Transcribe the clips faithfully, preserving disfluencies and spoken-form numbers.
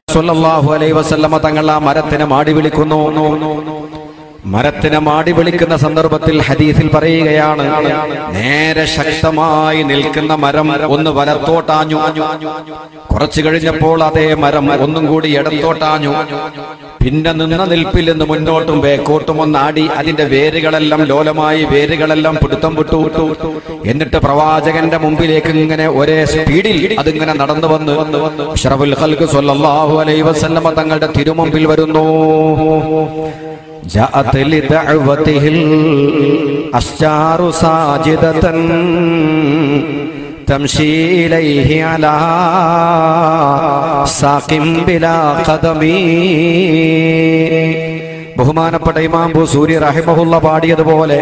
സ്വല്ലല്ലാഹു അലൈഹി വസല്ലമ തങ്ങൾ ആ മരത്തിനെ മാടി വിളിക്കുന്നു. മരത്തിനെ മാടി വിളിക്കുന്ന സന്ദർഭത്തിൽ ഹദീസിൽ പറയുകയാണ്, നേരെ ശക്തമായി നിൽക്കുന്ന മരം ഒന്ന് വലത്തോട്ടാഞ്ഞു. കുറച്ചു കഴിഞ്ഞപ്പോൾ അതേ മരം ഒന്നും കൂടി ഇടത്തോട്ടാഞ്ഞു. പിന്നെ നിന്ന നിൽപ്പിൽ നിന്ന് മുന്നോട്ടും ബേക്കോട്ടും ഒന്നാടി അതിന്റെ വേരുകളെല്ലാം ലോലമായി വേരുകളെല്ലാം പിടുത്തം വിട്ടു വിട്ടു എന്നിട്ട് പ്രവാചകന്റെ മുമ്പിലേക്ക് ഇങ്ങനെ ഒരേ സ്പീഡിൽ അതിങ്ങനെ നടന്നു വന്ന് അഷ്റഫുൽ ഖൽഖ് സ്വല്ലല്ലാഹു അലൈഹി വസല്ലമ തങ്ങളുടെ തിരുമുമ്പിൽ വരുന്നു. جاءت لدعوته الأشجار ساجدة تمشي إليه على ساق بلا قدم. ബഹുമാനപ്പെട്ട ഇമാം ബുസൂരി റഹിമഹുള്ള പാടിയതുപോലെ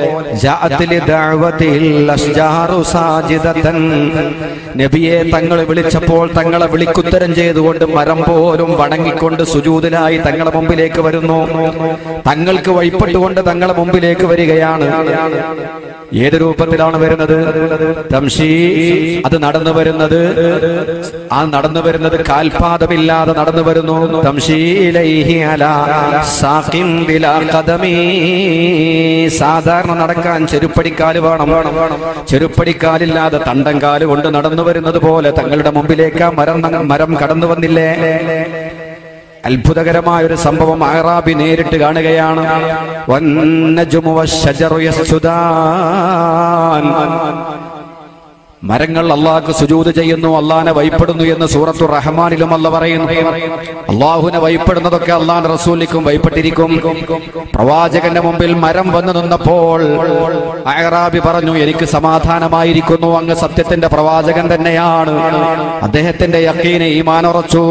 നബിയെ തങ്ങൾ വിളിച്ചപ്പോൾ തങ്ങളെ വിളിക്കുത്തരം ചെയ്തുകൊണ്ട് മരം പോലും വണങ്ങിക്കൊണ്ട് സുജൂദിലായി തങ്ങളുടെ മുമ്പിലേക്ക് വരുന്നു. തങ്ങൾക്ക് വഴിപ്പെട്ടുകൊണ്ട് തങ്ങളുടെ മുമ്പിലേക്ക് വരികയാണ്. ഏത് രൂപത്തിലാണ് വരുന്നത്? തംശീ, അത് നടന്നു വരുന്നത് ആ നടന്നു വരുന്നത് കാൽപാദമില്ലാതെ നടന്നു വരുന്നു. തംശീലൈഹി അലാ സാഖിൻ ബിലാ ഖദമി. സാധാരണ നടക്കാൻ ചെരുപ്പടിക്കാല് വേണം. ചെരുപ്പടിക്കാലില്ലാതെ തണ്ടൻകാല് കൊണ്ട് നടന്നു വരുന്നത് പോലെ തങ്ങളുടെ മുമ്പിലേക്ക് ആ മരം മരം കടന്നു വന്നില്ലേ? അത്ഭുതകരമായ ഒരു സംഭവം അഅറാബി നേരിട്ട് കാണുകയാണ്. വന്നജുമു വശജറു യസ്ജുദാൻ. മരങ്ങൾ അള്ളാഹ്ക്ക് സുജൂദ് ചെയ്യുന്നു, അള്ളാഹിനെ വഴിപ്പെടുന്നു എന്ന് സൂറത്തു റഹ്മാനിലും അല്ലാഹ് പറയുന്നു. അള്ളാഹുവിനെ വഴിപ്പെടുന്നതൊക്കെ അള്ളാഹിന്റെ റസൂലിനും വഴിപ്പെട്ടിരിക്കും. പ്രവാചകന്റെ മുമ്പിൽ മരം വന്നു നിന്നപ്പോൾ അഅറാബി പറഞ്ഞു, എനിക്ക് സമാധാനമായിരിക്കുന്നു, അങ്ങ് സത്യത്തിന്റെ പ്രവാചകൻ തന്നെയാണ്. അദ്ദേഹത്തിന്റെ യഖീന് ഈമാൻ ഉറച്ചു.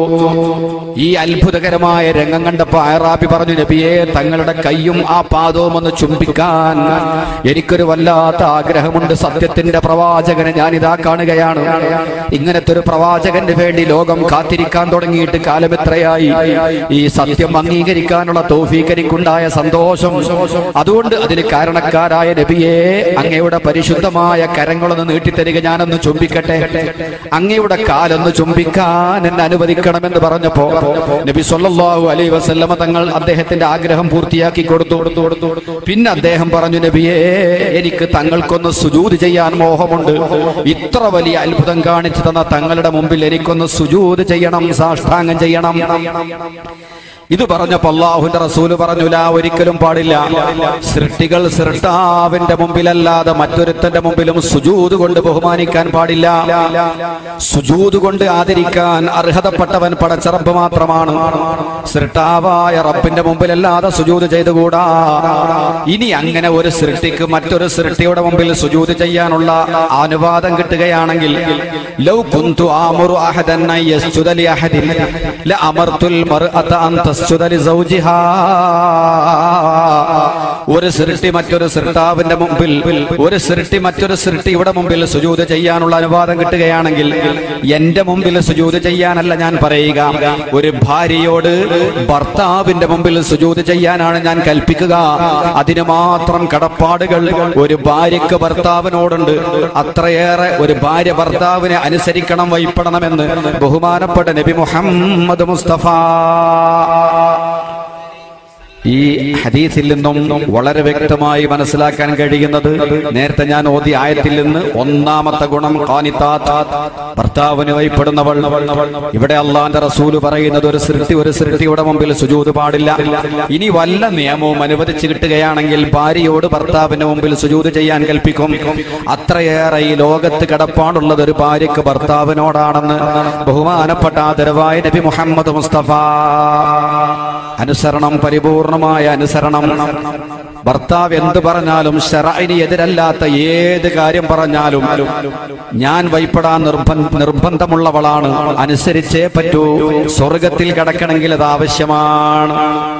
ഈ അത്ഭുതകരമായ രംഗം കണ്ടപ്പോൾ അഅറാബി പറഞ്ഞു, നബിയെ തങ്ങളുടെ കൈയും ആ പാദവും ഒന്ന് ചുംബിക്കാൻ എനിക്കൊരു വല്ലാത്ത ആഗ്രഹമുണ്ട്. സത്യത്തിന്റെ പ്രവാചകൻ ഞാനിതാ കാണുകയാണ്. ഇങ്ങനത്തെ ഒരു പ്രവാചകന് വേണ്ടി ലോകം കാത്തിരിക്കാൻ തുടങ്ങിയിട്ട് കാലം എത്രയായി. ഈ സത്യം അംഗീകരിക്കാനുള്ള തൗഫീഖ് എനിക്കുണ്ടായ സന്തോഷം, അതുകൊണ്ട് അതിന് കാരണക്കാരായ നബിയെ അങ്ങയുടെ പരിശുദ്ധമായ കരങ്ങളൊന്ന് നീട്ടിത്തരിക, ഞാനൊന്ന് ചുംബിക്കട്ടെ, അങ്ങയുടെ കാലൊന്ന് ചുംബിക്കാൻ എന്നെ അനുവദിക്കണമെന്ന് പറഞ്ഞപ്പോ നബി സ്വല്ലല്ലാഹു അലൈഹി വസല്ലമ തങ്ങൾ അദ്ദേഹത്തിന്റെ ആഗ്രഹം പൂർത്തിയാക്കി കൊടുത്തു. പിന്നെ അദ്ദേഹം പറഞ്ഞു, നബിയെ എനിക്ക് തങ്ങൾക്കൊന്ന് സുജൂദ് ചെയ്യാൻ മോഹമുണ്ട്. ഇത്ര വലിയ അത്ഭുതം കാണിച്ചു തന്ന തങ്ങളുടെ മുമ്പിൽ എനിക്കൊന്ന് സുജൂദ് ചെയ്യണം, സാഷ്ടാംഗം ചെയ്യണം. ഇത് പറഞ്ഞപ്പോ അല്ലാഹുവിന്റെ റസൂല് പറഞ്ഞു, ലാ, ഒരിക്കലും പാടില്ല. സൃഷ്ടികൾ സൃഷ്ടാവിന്റെ മുമ്പിലല്ലാതെ മറ്റൊരുത്തന്റെ മുമ്പിലും സുജൂദ് കൊണ്ട് ബഹുമാനിക്കാൻ പാടില്ല. സുജൂദ് കൊണ്ട് ആദരിക്കാൻ അർഹതപ്പെട്ടവൻ പടച്ചറബ് മാത്രമാണ്. സൃഷ്ടാവായ റബ്ബിന്റെ മുമ്പിലല്ലാതെ സുജൂദ് ചെയ്തുകൂടാ. ഇനി അങ്ങനെ ഒരു സൃഷ്ടിക്ക് മറ്റൊരു സൃഷ്ടിയുടെ മുമ്പിൽ സുജൂദ് ചെയ്യാനുള്ള അനുവാദം കിട്ടുകയാണെങ്കിൽ, ലൗ കുന്തു ആമുറു അഹദൻ അൻ യസ്ജുദ ലി അഹദിൻ ലഅമർതുൽ മർഅത അൻ തസ്ജുദ ലി സൗജിഹാ. ഒരു സൃഷ്ടി മറ്റൊരു സൃഷ്ടാവിന്റെ മുമ്പിൽ, ഒരു സൃഷ്ടി മറ്റൊരു സൃഷ്ടിയുടെ മുമ്പിൽ സുജൂദ് ചെയ്യാനുള്ള അനുവാദം കിട്ടുകയാണെങ്കിൽ എന്റെ മുമ്പിൽ സുജൂദ് ചെയ്യാനല്ല ഞാൻ പറയുക, ഒരു ഭാര്യയോട് ഭർത്താവിന്റെ മുമ്പിൽ സുജൂദ് ചെയ്യാനാണ് ഞാൻ കൽപ്പിക്കുക. അതിന് മാത്രം കടപ്പാടുകൾ ഒരു ഭാര്യക്ക് ഭർത്താവിനോടുണ്ട്. അത്രയേറെ ഒരു ഭാര്യ ഭർത്താവിനെ അനുസരിക്കണം, വഴിപ്പെടണമെന്ന് ബഹുമാനപ്പെട്ട നബി മുഹമ്മദ് മുസ്തഫ. ഈ ഹദീസിൽ നിന്നും വളരെ വ്യക്തമായി മനസ്സിലാക്കാൻ കഴിയുന്നത്, നേരത്തെ ഞാൻ ഓതി ആയത്തിൽ നിന്ന് ഒന്നാമത്തെ ഗുണം ഖാനിതാത്ത്, ഭർത്താവിന് വഴിപ്പെടുന്നവൾ. ഇവിടെ അള്ളാന്റെ റസൂല് പറയുന്നത് ഒരു സൃഷ്ടി ഒരു സൃഷ്ടിയുടെ മുമ്പിൽ സുജൂദ് പാടില്ല. ഇനി വല്ല നിയമവും അനുവദിച്ചു കിട്ടുകയാണെങ്കിൽ ഭാര്യയോട് ഭർത്താവിന്റെ മുമ്പിൽ സുജൂദ് ചെയ്യാൻ കൽപ്പിക്കും. അത്രയേറെ ഈ ലോകത്ത് കടപ്പാടുള്ളത് ഒരു ഭാര്യക്ക് ഭർത്താവിനോടാണെന്ന് ബഹുമാനപ്പെട്ട ആദരവായ നബി മുഹമ്മദ് മുസ്തഫ. അനുസരണം, പരിപൂർണമായ അനുസരണം. ഭർത്താവ് എന്ത് പറഞ്ഞാലും, ശറഇന് എതിരല്ലാത്ത ഏത് കാര്യം പറഞ്ഞാലും ഞാൻ വഴിപ്പെടാൻ നിർബന്ധമുള്ളവളാണ്, അനുസരിച്ചേ പറ്റൂ. സ്വർഗത്തിൽ കടക്കണമെങ്കിൽ അത് ആവശ്യമാണ്.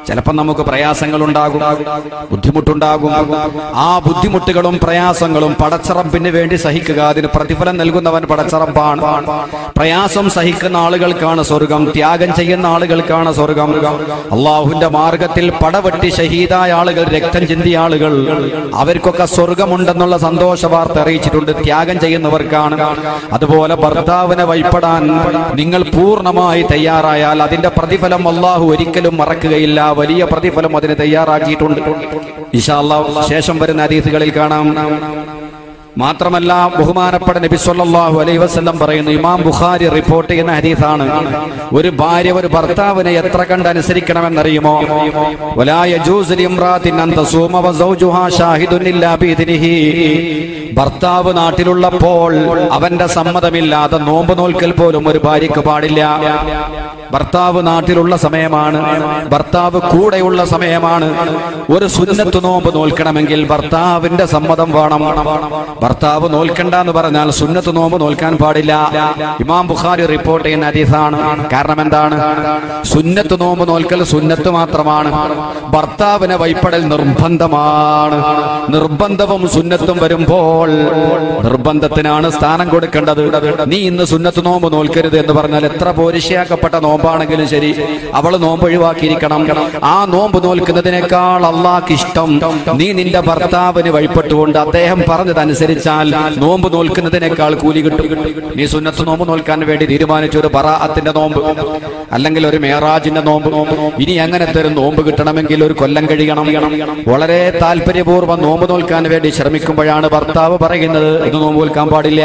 ചിലപ്പോൾ നമുക്ക് പ്രയാസങ്ങൾ ഉണ്ടാകും, ബുദ്ധിമുട്ടുണ്ടാകും. ആ ബുദ്ധിമുട്ടുകളും പ്രയാസങ്ങളും പടച്ചറപ്പിന് വേണ്ടി സഹിക്കുക. അതിന് പ്രതിഫലം നൽകുന്നവൻ പടച്ചറപ്പാണ്. പ്രയാസം സഹിക്കുന്ന ആളുകൾക്കാണ് സ്വർഗം, ത്യാഗം ചെയ്യുന്ന ആളുകൾക്കാണ് സ്വർഗം. അള്ളാഹുവിന്റെ മാർഗത്തിൽ പടവെട്ടി ഷഹീദായ ആളുകൾ, രക്തം ചിന്തിയ ആളുകൾ, അവർക്കൊക്കെ സ്വർഗമുണ്ടെന്നുള്ള സന്തോഷ വാർത്ത അറിയിച്ചിട്ടുണ്ട്. ത്യാഗം ചെയ്യുന്നവർക്കാണ്. അതുപോലെ ഭർത്താവിനെ വഴിപ്പെടാൻ നിങ്ങൾ പൂർണ്ണമായി തയ്യാറായാൽ അതിന്റെ പ്രതിഫലം അള്ളാഹു ഒരിക്കലും മറക്കുകയില്ല. വലിയ പ്രതിഫലം അതിന് തയ്യാറാക്കിയിട്ടുണ്ട്. ഇൻഷാ അല്ലാഹ് ശേഷം വരുന്ന ഹദീസുകളിൽ കാണാം. മാത്രമല്ല ബഹുമാനപ്പെട്ട നബി സല്ലല്ലാഹു അലൈഹി വസല്ലം പറയുന്നു, ഇമാം ബുഖാരി റിപ്പോർട്ട് ചെയ്യുന്ന ഹദീസാണ്, ഒരു ഭാര്യ ഒരു ഭർത്താവിനെ എത്ര കണ്ട് അനുസരിക്കണമെന്നറിയുമോ? വലാ യജൂസു ലിംറാത്തിൻ അൻ തസൂമ വസൗജുഹാ ഷാഹിദുൻ ഇല്ലാ ബിഇദ്നിഹി. ഭർത്താവ് നാട്ടിലുള്ളപ്പോൾ അവന്റെ സമ്മതമില്ലാതെ നോമ്പ് നോൽക്കൽ പോലും ഒരു ഭാര്യയ്ക്ക് പാടില്ല. ഭർത്താവ് നാട്ടിലുള്ള സമയമാണ്, ഭർത്താവ് കൂടെയുള്ള സമയമാണ്. ഒരു സുന്നത്ത് നോമ്പ് നോൽക്കണമെങ്കിൽ ഭർത്താവിന്റെ സമ്മതം വേണം. ഭർത്താവ് നോൽക്കണ്ട എന്ന് പറഞ്ഞാൽ സുന്നത്ത് നോമ്പ് നോൽക്കാൻ പാടില്ല. ഇമാം ബുഖാരി റിപ്പോർട്ട് ചെയ്യുന്ന ഹദീസാണ്. കാരണം എന്താണ്? സുന്നത്ത് നോമ്പ് നോൽക്കൽ സുന്നത്ത് മാത്രമാണ്, ഭർത്താവിനെ വഴിപ്പെടൽ നിർബന്ധമാണ്. നിർബന്ധവും സുന്നത്തും വരുമ്പോൾ നിർബന്ധത്തിനാണ് സ്ഥാനം കൊടുക്കേണ്ടത്. നീ ഇന്ന് സുന്നത്ത് നോമ്പ് നോൽക്കരുത് എന്ന് പറഞ്ഞാൽ എത്ര പോരിശയാക്കപ്പെട്ട നോമ്പാണെങ്കിലും ശരി, അവൾ നോമ്പ് ഒഴിവാക്കിയിരിക്കണം. ആ നോമ്പ് നോൽക്കുന്നതിനേക്കാൾ അള്ളാഹ്ക്ക് ഇഷ്ടം നീ നിന്റെ ഭർത്താവിന് വഴിപ്പെട്ടുകൊണ്ട് അദ്ദേഹം പറഞ്ഞതനുസരിച്ചാൽ നോമ്പ് നോൽക്കുന്നതിനേക്കാൾ കൂലി കിട്ടും. നീ സുന്നത്ത് നോമ്പ് നോൽക്കാൻ വേണ്ടി തീരുമാനിച്ച ഒരു ബറാഅത്തിന്റെ നോമ്പ്, അല്ലെങ്കിൽ ഒരു മേറാജിന്റെ നോമ്പ്, ഇനി അങ്ങനത്തെ ഒരു നോമ്പ് കിട്ടണമെങ്കിൽ ഒരു കൊല്ലം കഴിയണം. വളരെ താല്പര്യപൂർവ്വം നോമ്പ് നോൽക്കാൻ വേണ്ടി ശ്രമിക്കുമ്പോഴാണ് ഭർത്താവ് പറയുന്നത് ഇത് നോമ്പ് നോൽക്കാൻ പാടില്ല,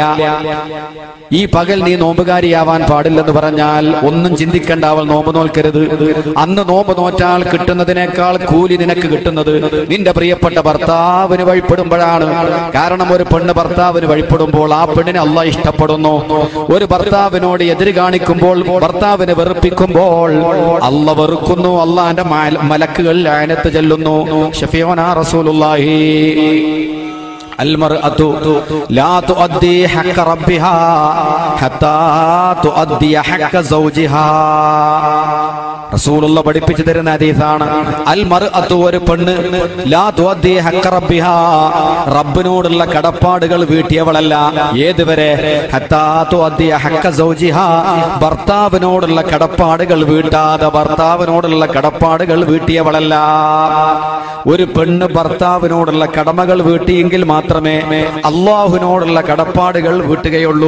ഈ പകൽ നീ നോമ്പുകാരിയാവാൻ പാടില്ലെന്ന് പറഞ്ഞാൽ ഒന്നും ചിന്തിക്കേണ്ട, അവൾ നോമ്പ് നോൽക്കരുത്. അന്ന് നോമ്പ് നോറ്റാൽ കിട്ടുന്നതിനേക്കാൾ കൂലി നിനക്ക് കിട്ടുന്നത് നിന്റെ പ്രിയപ്പെട്ട ഭർത്താവിന് വഴിപ്പെടുമ്പോഴാണ്. കാരണം ഒരു പെണ്ണ് ഭർത്താവിന് വഴിപ്പെടുമ്പോൾ ആ പെണ്ണിനെ അള്ളാഹ് ഇഷ്ടപ്പെടുന്നു. ഒരു ഭർത്താവിനോട് എതിര് കാണിക്കുമ്പോൾ, ഭർത്താവിനെ വെറുപ്പിക്കുമ്പോൾ അള്ളാഹ് വെറുക്കുന്നു. അള്ളാഹിന്റെ മലക്കുകൾ ലഅനത്ത് ചൊല്ലുന്നു. ശഫീഉനാ റസൂലുള്ളാഹി المرأة لا تؤدي حق ربها حتى تؤدي حق زوجها. റസൂലുള്ള പഠിപ്പിച്ചു തരുന്ന ഹദീസാണ്. അൽ മർഅത്തു, ഒരു പെണ്ണ്, ലാ തുഅദ്ദി ഹഖ്ഖ റബ്ബിഹാ, റബ്ബിനോടുള്ള കടപ്പാടുകൾ വീട്ടിയവളല്ല. ഏതുവരെ? ഹത്താ തുഅദ്ദി ഹഖ്ഖ സൗജിഹാ, ഭർത്താവിനോടുള്ള കടപ്പാടുകൾ വീട്ടാതെ ഭർത്താവിനോടുള്ള കടപ്പാടുകൾ വീട്ടിയവളല്ല. ഒരു പെണ്ണ് ഭർത്താവിനോടുള്ള കടമകൾ വീട്ടിയെങ്കിൽ മാത്രമേ അല്ലാഹുവിനോടുള്ള കടപ്പാടുകൾ വീട്ടുകയുള്ളൂ.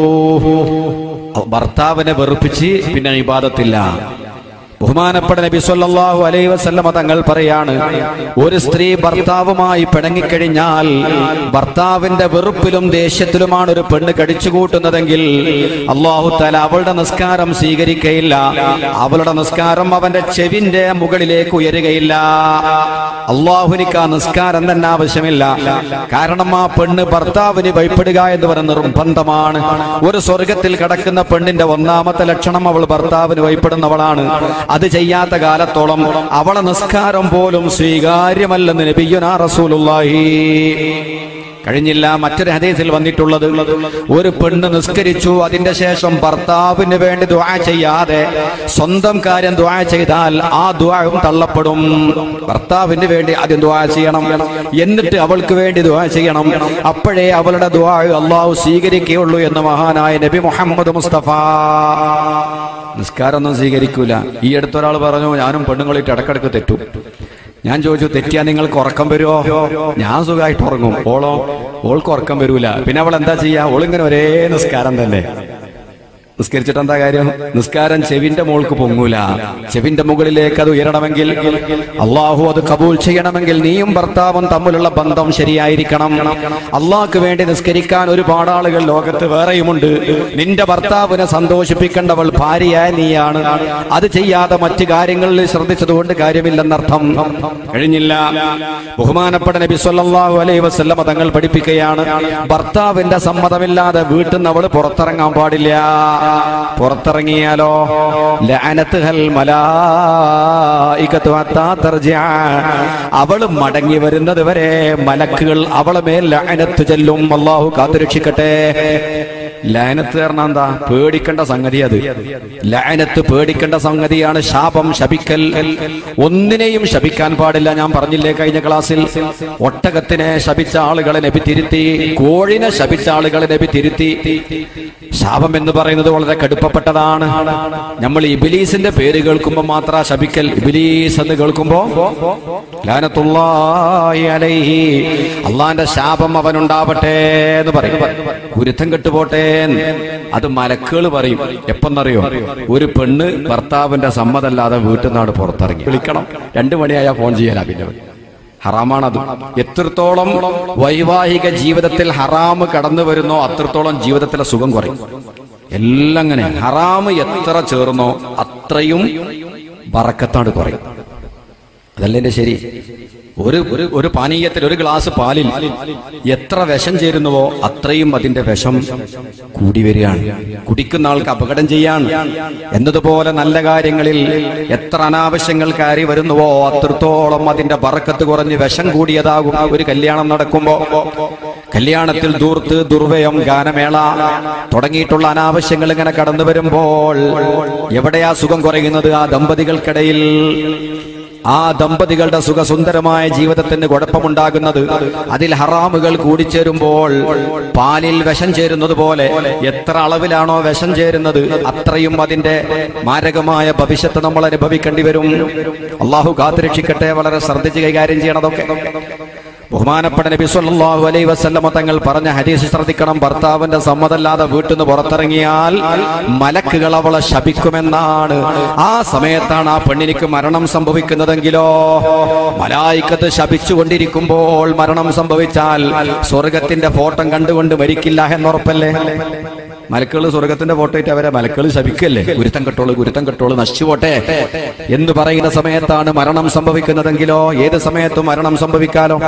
ഭർത്താവിനെ വെറുപ്പിച്ച് പിന്നെ ഇബാദത്തില്ല. ബഹുമാനപ്പെട്ട നബി സല്ലല്ലാഹു അലൈഹി വസല്ലം തങ്ങൾ പറയാണ്, ഒരു സ്ത്രീ ഭർത്താവുമായി പിണങ്ങിക്കഴിഞ്ഞാൽ ഭർത്താവിന്റെ വെറുപ്പിലും ദേഷ്യത്തിലുമാണ് ഒരു പെണ്ണ് കടിച്ചുകൂട്ടുന്നതെങ്കിൽ അല്ലാഹു തആല അവളുടെ നിസ്കാരം സ്വീകരിക്കയില്ല. അവളുടെ നിസ്കാരം അവന്റെ ചെവിന്റെ മുകളിലേക്ക് ഉയരുകയില്ല. അല്ലാഹുവിനിക്ക് ആ നിസ്കാരം തന്നെ ആവശ്യമില്ല. കാരണം ആ പെണ്ണ് ഭർത്താവിന് ഭയപ്പെടുക എന്ന് പറയുന്ന നിർബന്ധമാണ്. ഒരു സ്വർഗത്തിൽ കിടക്കുന്ന പെണ്ണിന്റെ ഒന്നാമത്തെ ലക്ഷണം അവൾ ഭർത്താവിന് ഭയപ്പെടുന്നവളാണ്. അത് ചെയ്യാത്ത കാലത്തോളം അവളെ നിസ്കാരം പോലും സ്വീകാര്യമല്ലെന്ന് നബിയുനാ റസൂലുള്ളാഹി. കഴിഞ്ഞില്ല. മറ്റൊരു ഹദീസിൽ വന്നിട്ടുള്ളത്, ഒരു പെണ്ണ് നിസ്കരിച്ചു, അതിന്റെ ശേഷം ഭർത്താവിന് വേണ്ടി ദുആ ചെയ്യാതെ സ്വന്തം കാര്യം ദുആ ചെയ്താൽ ആ ദുആയും തള്ളപ്പെടും. ഭർത്താവിന് വേണ്ടി ആദ്യം ദുആ ചെയ്യണം, എന്നിട്ട് അവൾക്ക് വേണ്ടി ദുആ ചെയ്യണം. അപ്പോഴേ അവളുടെ ദുആ അല്ലാഹു സ്വീകരിക്കുകയുള്ളൂ എന്ന് മഹാനായ നബി മുഹമ്മദ് മുസ്തഫ. നിസ്കാരമൊന്നും സ്വീകരിക്കൂല. ഈ അടുത്തൊരാൾ പറഞ്ഞു, ഞാനും പെണ്ണുങ്ങളിട്ട് ഇടക്കിടക്ക് തെറ്റും. ഞാൻ ചോദിച്ചു, തെറ്റിയാ നിങ്ങൾക്ക് ഉറക്കം വരുമോ? ഞാൻ സുഖമായിട്ട് ഉറങ്ങും. ഓളോ? ഓൾക്ക് ഉറക്കം വരൂല. പിന്നെ അവൾ എന്താ ചെയ്യാ? ഓളിങ്ങനെ ഒരേ നിസ്കാരം തന്നെ. നിസ്കരിച്ചിട്ട് എന്താ കാര്യം? നിസ്കാരം ചെവിന്റെ മുകൾക്ക് പൊങ്ങൂല. ചെവിന്റെ മുകളിലേക്ക് അത് ഉയരണമെങ്കിൽ, അള്ളാഹു അത് കബൂൽ ചെയ്യണമെങ്കിൽ നീയും ഭർത്താവും തമ്മിലുള്ള ബന്ധം ശരിയായിരിക്കണം. അള്ളാഹ്ക്ക് വേണ്ടി നിസ്കരിക്കാൻ ഒരുപാട് ആളുകൾ ലോകത്ത് വേറെയുമുണ്ട്. നിന്റെ ഭർത്താവിനെ സന്തോഷിപ്പിക്കേണ്ടവൾ ഭാര്യയായ നീയാണ്. അത് ചെയ്യാതെ മറ്റു കാര്യങ്ങളിൽ ശ്രദ്ധിച്ചതുകൊണ്ട് കാര്യമില്ലെന്നർത്ഥം. കഴിഞ്ഞില്ല. ബഹുമാനപ്പെട്ട നബി സല്ലല്ലാഹു അലൈഹി വസല്ലം തങ്ങൾ പഠിപ്പിക്കുകയാണ്, ഭർത്താവിന്റെ സമ്മതമില്ലാതെ വീട്ടിൽ നിന്ന് അവൾ പുറത്തിറങ്ങാൻ പാടില്ല. പുറത്തിറങ്ങിയാലോ ലഅനത്തുഹൽ മലായികതു ഹത്താ തർജിഅ, അവൾ മടങ്ങി വരുന്നത് വരെ മലക്കുകൾ അവളെ മേൽ ലഅനത്ത് ചൊല്ലും. അല്ലാഹു കാത്തുരക്ഷിക്കട്ടെ. ലഅനത്ത് പറഞ്ഞാൽ എന്താ? പേടിക്കേണ്ട സംഗതി. അത് ലഅനത്ത് പേടിക്കേണ്ട സംഗതിയാണ്. ശാപം, ശപിക്കൽ, ഒന്നിനെയും ശപിക്കാൻ പാടില്ല. ഞാൻ പറഞ്ഞില്ലേ കഴിഞ്ഞ ക്ലാസ്സിൽ, ഒട്ടകത്തിനെ ശപിച്ച ആളുകളെ നബി തിരുത്തി, കോഴിനെ ശപിച്ച ആളുകളെ നബി തിരുത്തി. ശാപം എന്ന് പറയുന്നത് വളരെ കടുപ്പപ്പെട്ടതാണ്. നമ്മൾ ഇബ്ലീസിന്റെ പേര് കേൾക്കുമ്പോ മാത്രം ശപിക്കൽ. ഇബ്ലീസ് എന്ന് കേൾക്കുമ്പോ ലഅനത്തുല്ലാഹി അലൈഹി, അള്ളാന്റെ ശാപം അവനുണ്ടാവട്ടെ എന്ന് പറയും. ഗുരുത്തം കെട്ടുപോട്ടെ. അത് മലക്കുകൾ പറയും. എപ്പെന്നറിയോ? ഒരു പെണ്ണ് ഭർത്താവിന്റെ സമ്മതമല്ലാതെ വീട്ടിൽ നിന്നാണ് പുറത്തിറങ്ങി, വിളിക്കണം. രണ്ടു മണിയായാൽ ഫോൺ ചെയ്യാനാ. പിന്നെ ഹറാമാണത്. എത്രത്തോളം വൈവാഹിക ജീവിതത്തിൽ ഹറാമ് കടന്നു വരുന്നോ അത്രത്തോളം ജീവിതത്തിലെ സുഖം കുറയും. എല്ലാം അങ്ങനെ. ഹറാമ് എത്ര ചേർന്നോ അത്രയും ബറക്കത്താണ് കുറയും. അതല്ലേ എന്റെ ശരി? ഒരു ഒരു പാനീയത്തിൽ, ഒരു ഗ്ലാസ് പാലിൽ എത്ര വിഷം ചേരുന്നുവോ അത്രയും അതിന്റെ വിഷം കൂടി വരികയാണ്. കുടിക്കുന്ന ആൾക്ക് അപകടം ചെയ്യാൻ. എന്നതുപോലെ നല്ല കാര്യങ്ങളിൽ എത്ര അനാവശ്യങ്ങൾ കയറി വരുന്നുവോ അത്രത്തോളം അതിന്റെ ബറക്കത്ത് കുറഞ്ഞ് വിഷം കൂടിയതാകും. ഒരു കല്യാണം നടക്കുമ്പോ കല്യാണത്തിൽ ദൂർത്ത്, ദുർവ്യയം, ഗാനമേള തുടങ്ങിയിട്ടുള്ള അനാവശ്യങ്ങൾ ഇങ്ങനെ കടന്നു വരുമ്പോൾ എവിടെയാ സുഖം കുറയുന്നത്? ആ ദമ്പതികൾക്കിടയിൽ. ആ ദമ്പതികളുടെ സുഖസുന്ദരമായ ജീവിതത്തിന് കുഴപ്പമുണ്ടാകുന്നത് അതിൽ ഹറാമുകൾ കൂടിച്ചേരുമ്പോൾ. പാലിൽ വിഷം ചേരുന്നത് പോലെ എത്ര അളവിലാണോ വിഷം ചേരുന്നത് അത്രയും അതിന്റെ മാരകമായ ഭവിഷ്യത്ത് നമ്മൾ അനുഭവിക്കേണ്ടി വരും. അള്ളാഹു കാത്തുരക്ഷിക്കട്ടെ. വളരെ ശ്രദ്ധിച്ച് കൈകാര്യം ചെയ്യണതൊക്കെ. ബഹുമാനപ്പെട്ട നബി സല്ലല്ലാഹു അലൈഹി വസല്ലമ തങ്ങൾ പറഞ്ഞ ഹദീസ് ശ്രദ്ധിക്കണം. ഭർത്താവിന്റെ സമ്മതമല്ലാതെ വീട്ടിൽ നിന്ന് പുറത്തിറങ്ങിയാൽ മലക്കുകൾ അവളെ ശപിക്കുമെന്നാണ്. ആ സമയത്താണ് ആ പെണ്ണിനിക്ക് മരണം സംഭവിക്കുന്നതെങ്കിലോ, മലായിക്കത്ത് ശപിച്ചുകൊണ്ടിരിക്കുമ്പോൾ മരണം സംഭവിച്ചാൽ സ്വർഗത്തിന്റെ ഫോട്ടോ കണ്ടുകൊണ്ട് മരിക്കില്ല എന്നുറപ്പല്ലേ? മലക്കുകൾ സ്വർഗത്തിന്റെ ഫോട്ടോ ഇട്ട് അവരെ മലക്കുകൾ ശപിക്കല്ലേ? ഗുരുത്തം കെട്ടോളൂ, ഗുരുത്തം കെട്ടോളൂ, നശിച്ചു പോട്ടെ എന്ന് പറയുന്ന സമയത്താണ് മരണം സംഭവിക്കുന്നതെങ്കിലോ ഏത് സമയത്തും മരണം സംഭവിക്കാലോ.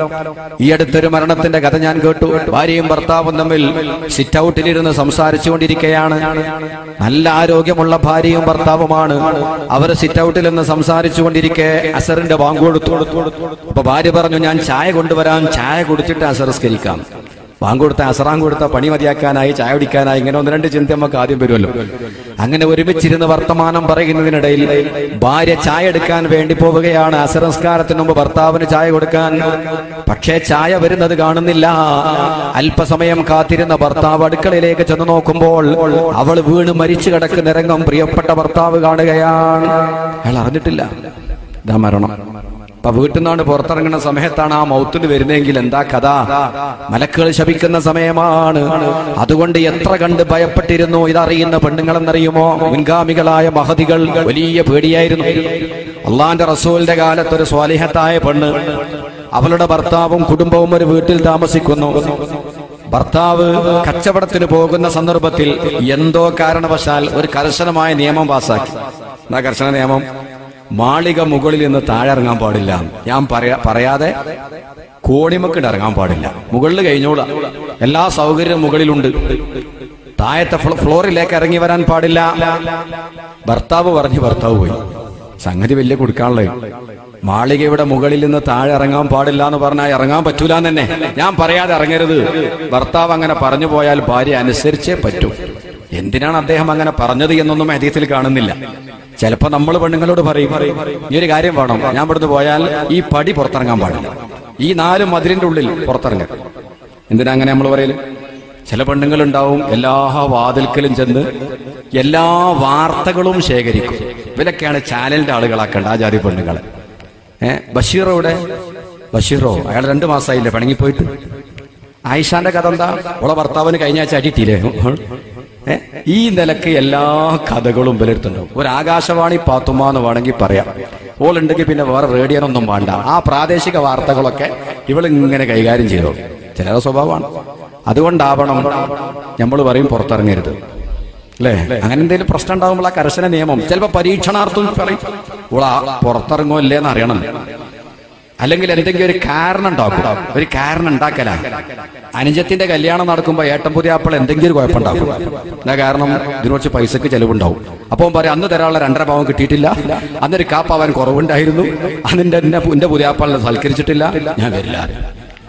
ഈ അടുത്തൊരു മരണത്തിന്റെ കഥ ഞാൻ കേട്ടു. ഭാര്യയും ഭർത്താവും തമ്മിൽ സിറ്റ് ഔട്ടിലിരുന്ന് സംസാരിച്ചു കൊണ്ടിരിക്കുകയാണ്. നല്ല ആരോഗ്യമുള്ള ഭാര്യയും ഭർത്താവുമാണ്. അവർ സിറ്റ് ഔട്ടിൽ നിന്ന് സംസാരിച്ചു കൊണ്ടിരിക്കെ അസറിന്റെ ബാങ്ക് കൊടുത്തു. അപ്പൊ ഭാര്യ പറഞ്ഞു, ഞാൻ ചായ കൊണ്ടുവരാൻ, ചായ കുടിച്ചിട്ട് അസർ സ്കരിക്കാം. ബാങ്ക് കൊടുത്ത അസറാൻ കൊടുത്ത പണി മതിയാക്കാനായി, ചായ കുടിക്കാനായി, ഇങ്ങനെ ഒന്ന് രണ്ട് ചിന്ത നമുക്ക് ആദ്യം വരുമല്ലോ. അങ്ങനെ ഒരുമിച്ചിരുന്ന് വർത്തമാനം പറയുന്നതിനിടയിൽ ഭാര്യ ചായ എടുക്കാൻ വേണ്ടി പോവുകയാണ്. അസർ നിസ്കാരത്തിന് മുമ്പ് ഭർത്താവിന് ചായ കൊടുക്കാൻ. പക്ഷേ ചായ വരുന്നത് കാണുന്നില്ല. അല്പസമയം കാത്തിരുന്ന ഭർത്താവ് അടുക്കളയിലേക്ക് ചെന്ന് നോക്കുമ്പോൾ അവൾ വീണ് മരിച്ചു കിടക്കുന്ന രംഗം പ്രിയപ്പെട്ട ഭർത്താവ് കാണുകയാണ്. അയാൾ അറിഞ്ഞിട്ടില്ല. ഇതാ മരണം. അപ്പൊ വീട്ടിൽ നിന്നാണ് പുറത്തിറങ്ങുന്ന സമയത്താണ് ആ മൗത്തിന് വരുന്നതെങ്കിൽ എന്താ കഥ? മലക്കുകൾ ശപിക്കുന്ന സമയമാണ്. അതുകൊണ്ട് എത്ര കണ്ട് ഭയപ്പെട്ടിരുന്നു ഇതറിയുന്ന പെണ്ണുങ്ങളെന്നറിയുമോ? മുൻഗാമികളായ മഹദികൾ വലിയ പേടിയായിരുന്നു. അള്ളാന്റെ റസൂലിന്റെ കാലത്ത് ഒരു സ്വാലിഹത്തായ പെണ്ണ്, അവളുടെ ഭർത്താവും കുടുംബവും ഒരു വീട്ടിൽ താമസിക്കുന്നു. ഭർത്താവ് കച്ചവടത്തിന് പോകുന്ന സന്ദർഭത്തിൽ എന്തോ കാരണവശാൽ ഒരു കർശനമായ നിയമം പാസാക്കി. എന്താ കർശന നിയമം? മാളിക മുകളിൽ നിന്ന് താഴെ ഇറങ്ങാൻ പാടില്ല. ഞാൻ പറയാ പറയാതെ കോണിമക്കിട്ട് ഇറങ്ങാൻ പാടില്ല. മുകളിൽ കഴിഞ്ഞോളാം, എല്ലാ സൗകര്യവും മുകളിലുണ്ട്. താഴത്തെ ഫ്ലോറിലേക്ക് ഇറങ്ങി വരാൻ പാടില്ല. ഭർത്താവ് പറഞ്ഞു, ഭർത്താവ് പോയി. സംഗതി വലിയ കൊടുക്കാനുള്ളത്. മാളികയുടെ മുകളിൽ നിന്ന് താഴെ ഇറങ്ങാൻ പാടില്ല എന്ന് പറഞ്ഞാൽ ഇറങ്ങാൻ പറ്റൂല എന്ന് തന്നെ. ഞാൻ പറയാതെ ഇറങ്ങരുത്. ഭർത്താവ് അങ്ങനെ പറഞ്ഞു പോയാൽ ഭാര്യ അനുസരിച്ചേ പറ്റൂ. എന്തിനാണ് അദ്ദേഹം അങ്ങനെ പറഞ്ഞത് എന്നൊന്നും ഹദീസിൽ കാണുന്നില്ല. ചിലപ്പോ നമ്മൾ പെണ്ണുങ്ങളോട് പറയും, ഈ ഒരു കാര്യം വേണം, ഞാൻ ഇവിടുന്ന് പോയാൽ ഈ പടി പുറത്തിറങ്ങാൻ പാടില്ല, ഈ നാല് മതിലിന്റെ ഉള്ളിൽ പുറത്തിറങ്ങാം. എന്തിനാ അങ്ങനെ നമ്മൾ പറയല്? ചില പെണ്ണുങ്ങളുണ്ടാവും എല്ലാ വാതിൽക്കലും ചെന്ന് എല്ലാ വാർത്തകളും ശേഖരിക്കും. ഇവരൊക്കെയാണ് ചാനലിന്റെ ആളുകളാക്കേണ്ട ആ ജാതി പെണ്ണുങ്ങളെ. ഏഹ് ബഷീറോടെ ബഷീറോ അയാൾ രണ്ടു മാസമായില്ലേ പിണങ്ങിപ്പോയിട്ട്. ആയിഷാന്റെ കഥ എന്താ? ഓളെ ഭർത്താവിന് കഴിഞ്ഞ ആഴ്ച അടിയിട്ടില്ലേ? ഏഹ് ഈ നിലക്ക് എല്ലാ കഥകളും വിലയിരുത്തുണ്ടാവും. ഒരു ആകാശവാണി പാത്തുമ്മ എന്ന് വേണമെങ്കിൽ പറയാം. ഓളുണ്ടെങ്കിൽ പിന്നെ വേറെ റേഡിയോനൊന്നും വേണ്ട. ആ പ്രാദേശിക വാർത്തകളൊക്കെ ഇവളിങ്ങനെ കൈകാര്യം ചെയ്തോ. ചില സ്വഭാവമാണ്. അതുകൊണ്ടാവണം നമ്മൾ പറയും പുറത്തിറങ്ങരുത്, അല്ലേ? അങ്ങനെ എന്തെങ്കിലും പ്രശ്നം ഉണ്ടാകുമ്പോൾ ആ കർശന നിയമം. ചിലപ്പോ പരീക്ഷണാർത്ഥം പറയും ഓളാ പുറത്തിറങ്ങോ ഇല്ലേന്ന് അറിയണം. അല്ലെങ്കിൽ എന്തെങ്കിലും ഒരു കാരണം ഉണ്ടാക്കും. ഒരു കാരണം ഉണ്ടാക്കല. അനുജത്തിന്റെ കല്യാണം നടക്കുമ്പോ ഏട്ടൻ പുതിയ ആപ്പിൾ എന്തെങ്കിലും ഒരു കുഴപ്പമുണ്ടാക്കും. എന്താ കാരണം? ഇതിന് കുറച്ച് പൈസക്ക് ചെലവുണ്ടാവും. അപ്പം പറയാം, അന്ന് തരാനുള്ള രണ്ടര പാവം കിട്ടിയിട്ടില്ല, അന്നൊരു കാപ്പാവാൻ കുറവുണ്ടായിരുന്നു, അതിന്റെ എന്റെ പുതിയ ആപ്പാളിനെ സൽക്കരിച്ചിട്ടില്ല, ഞാൻ വരില്ല.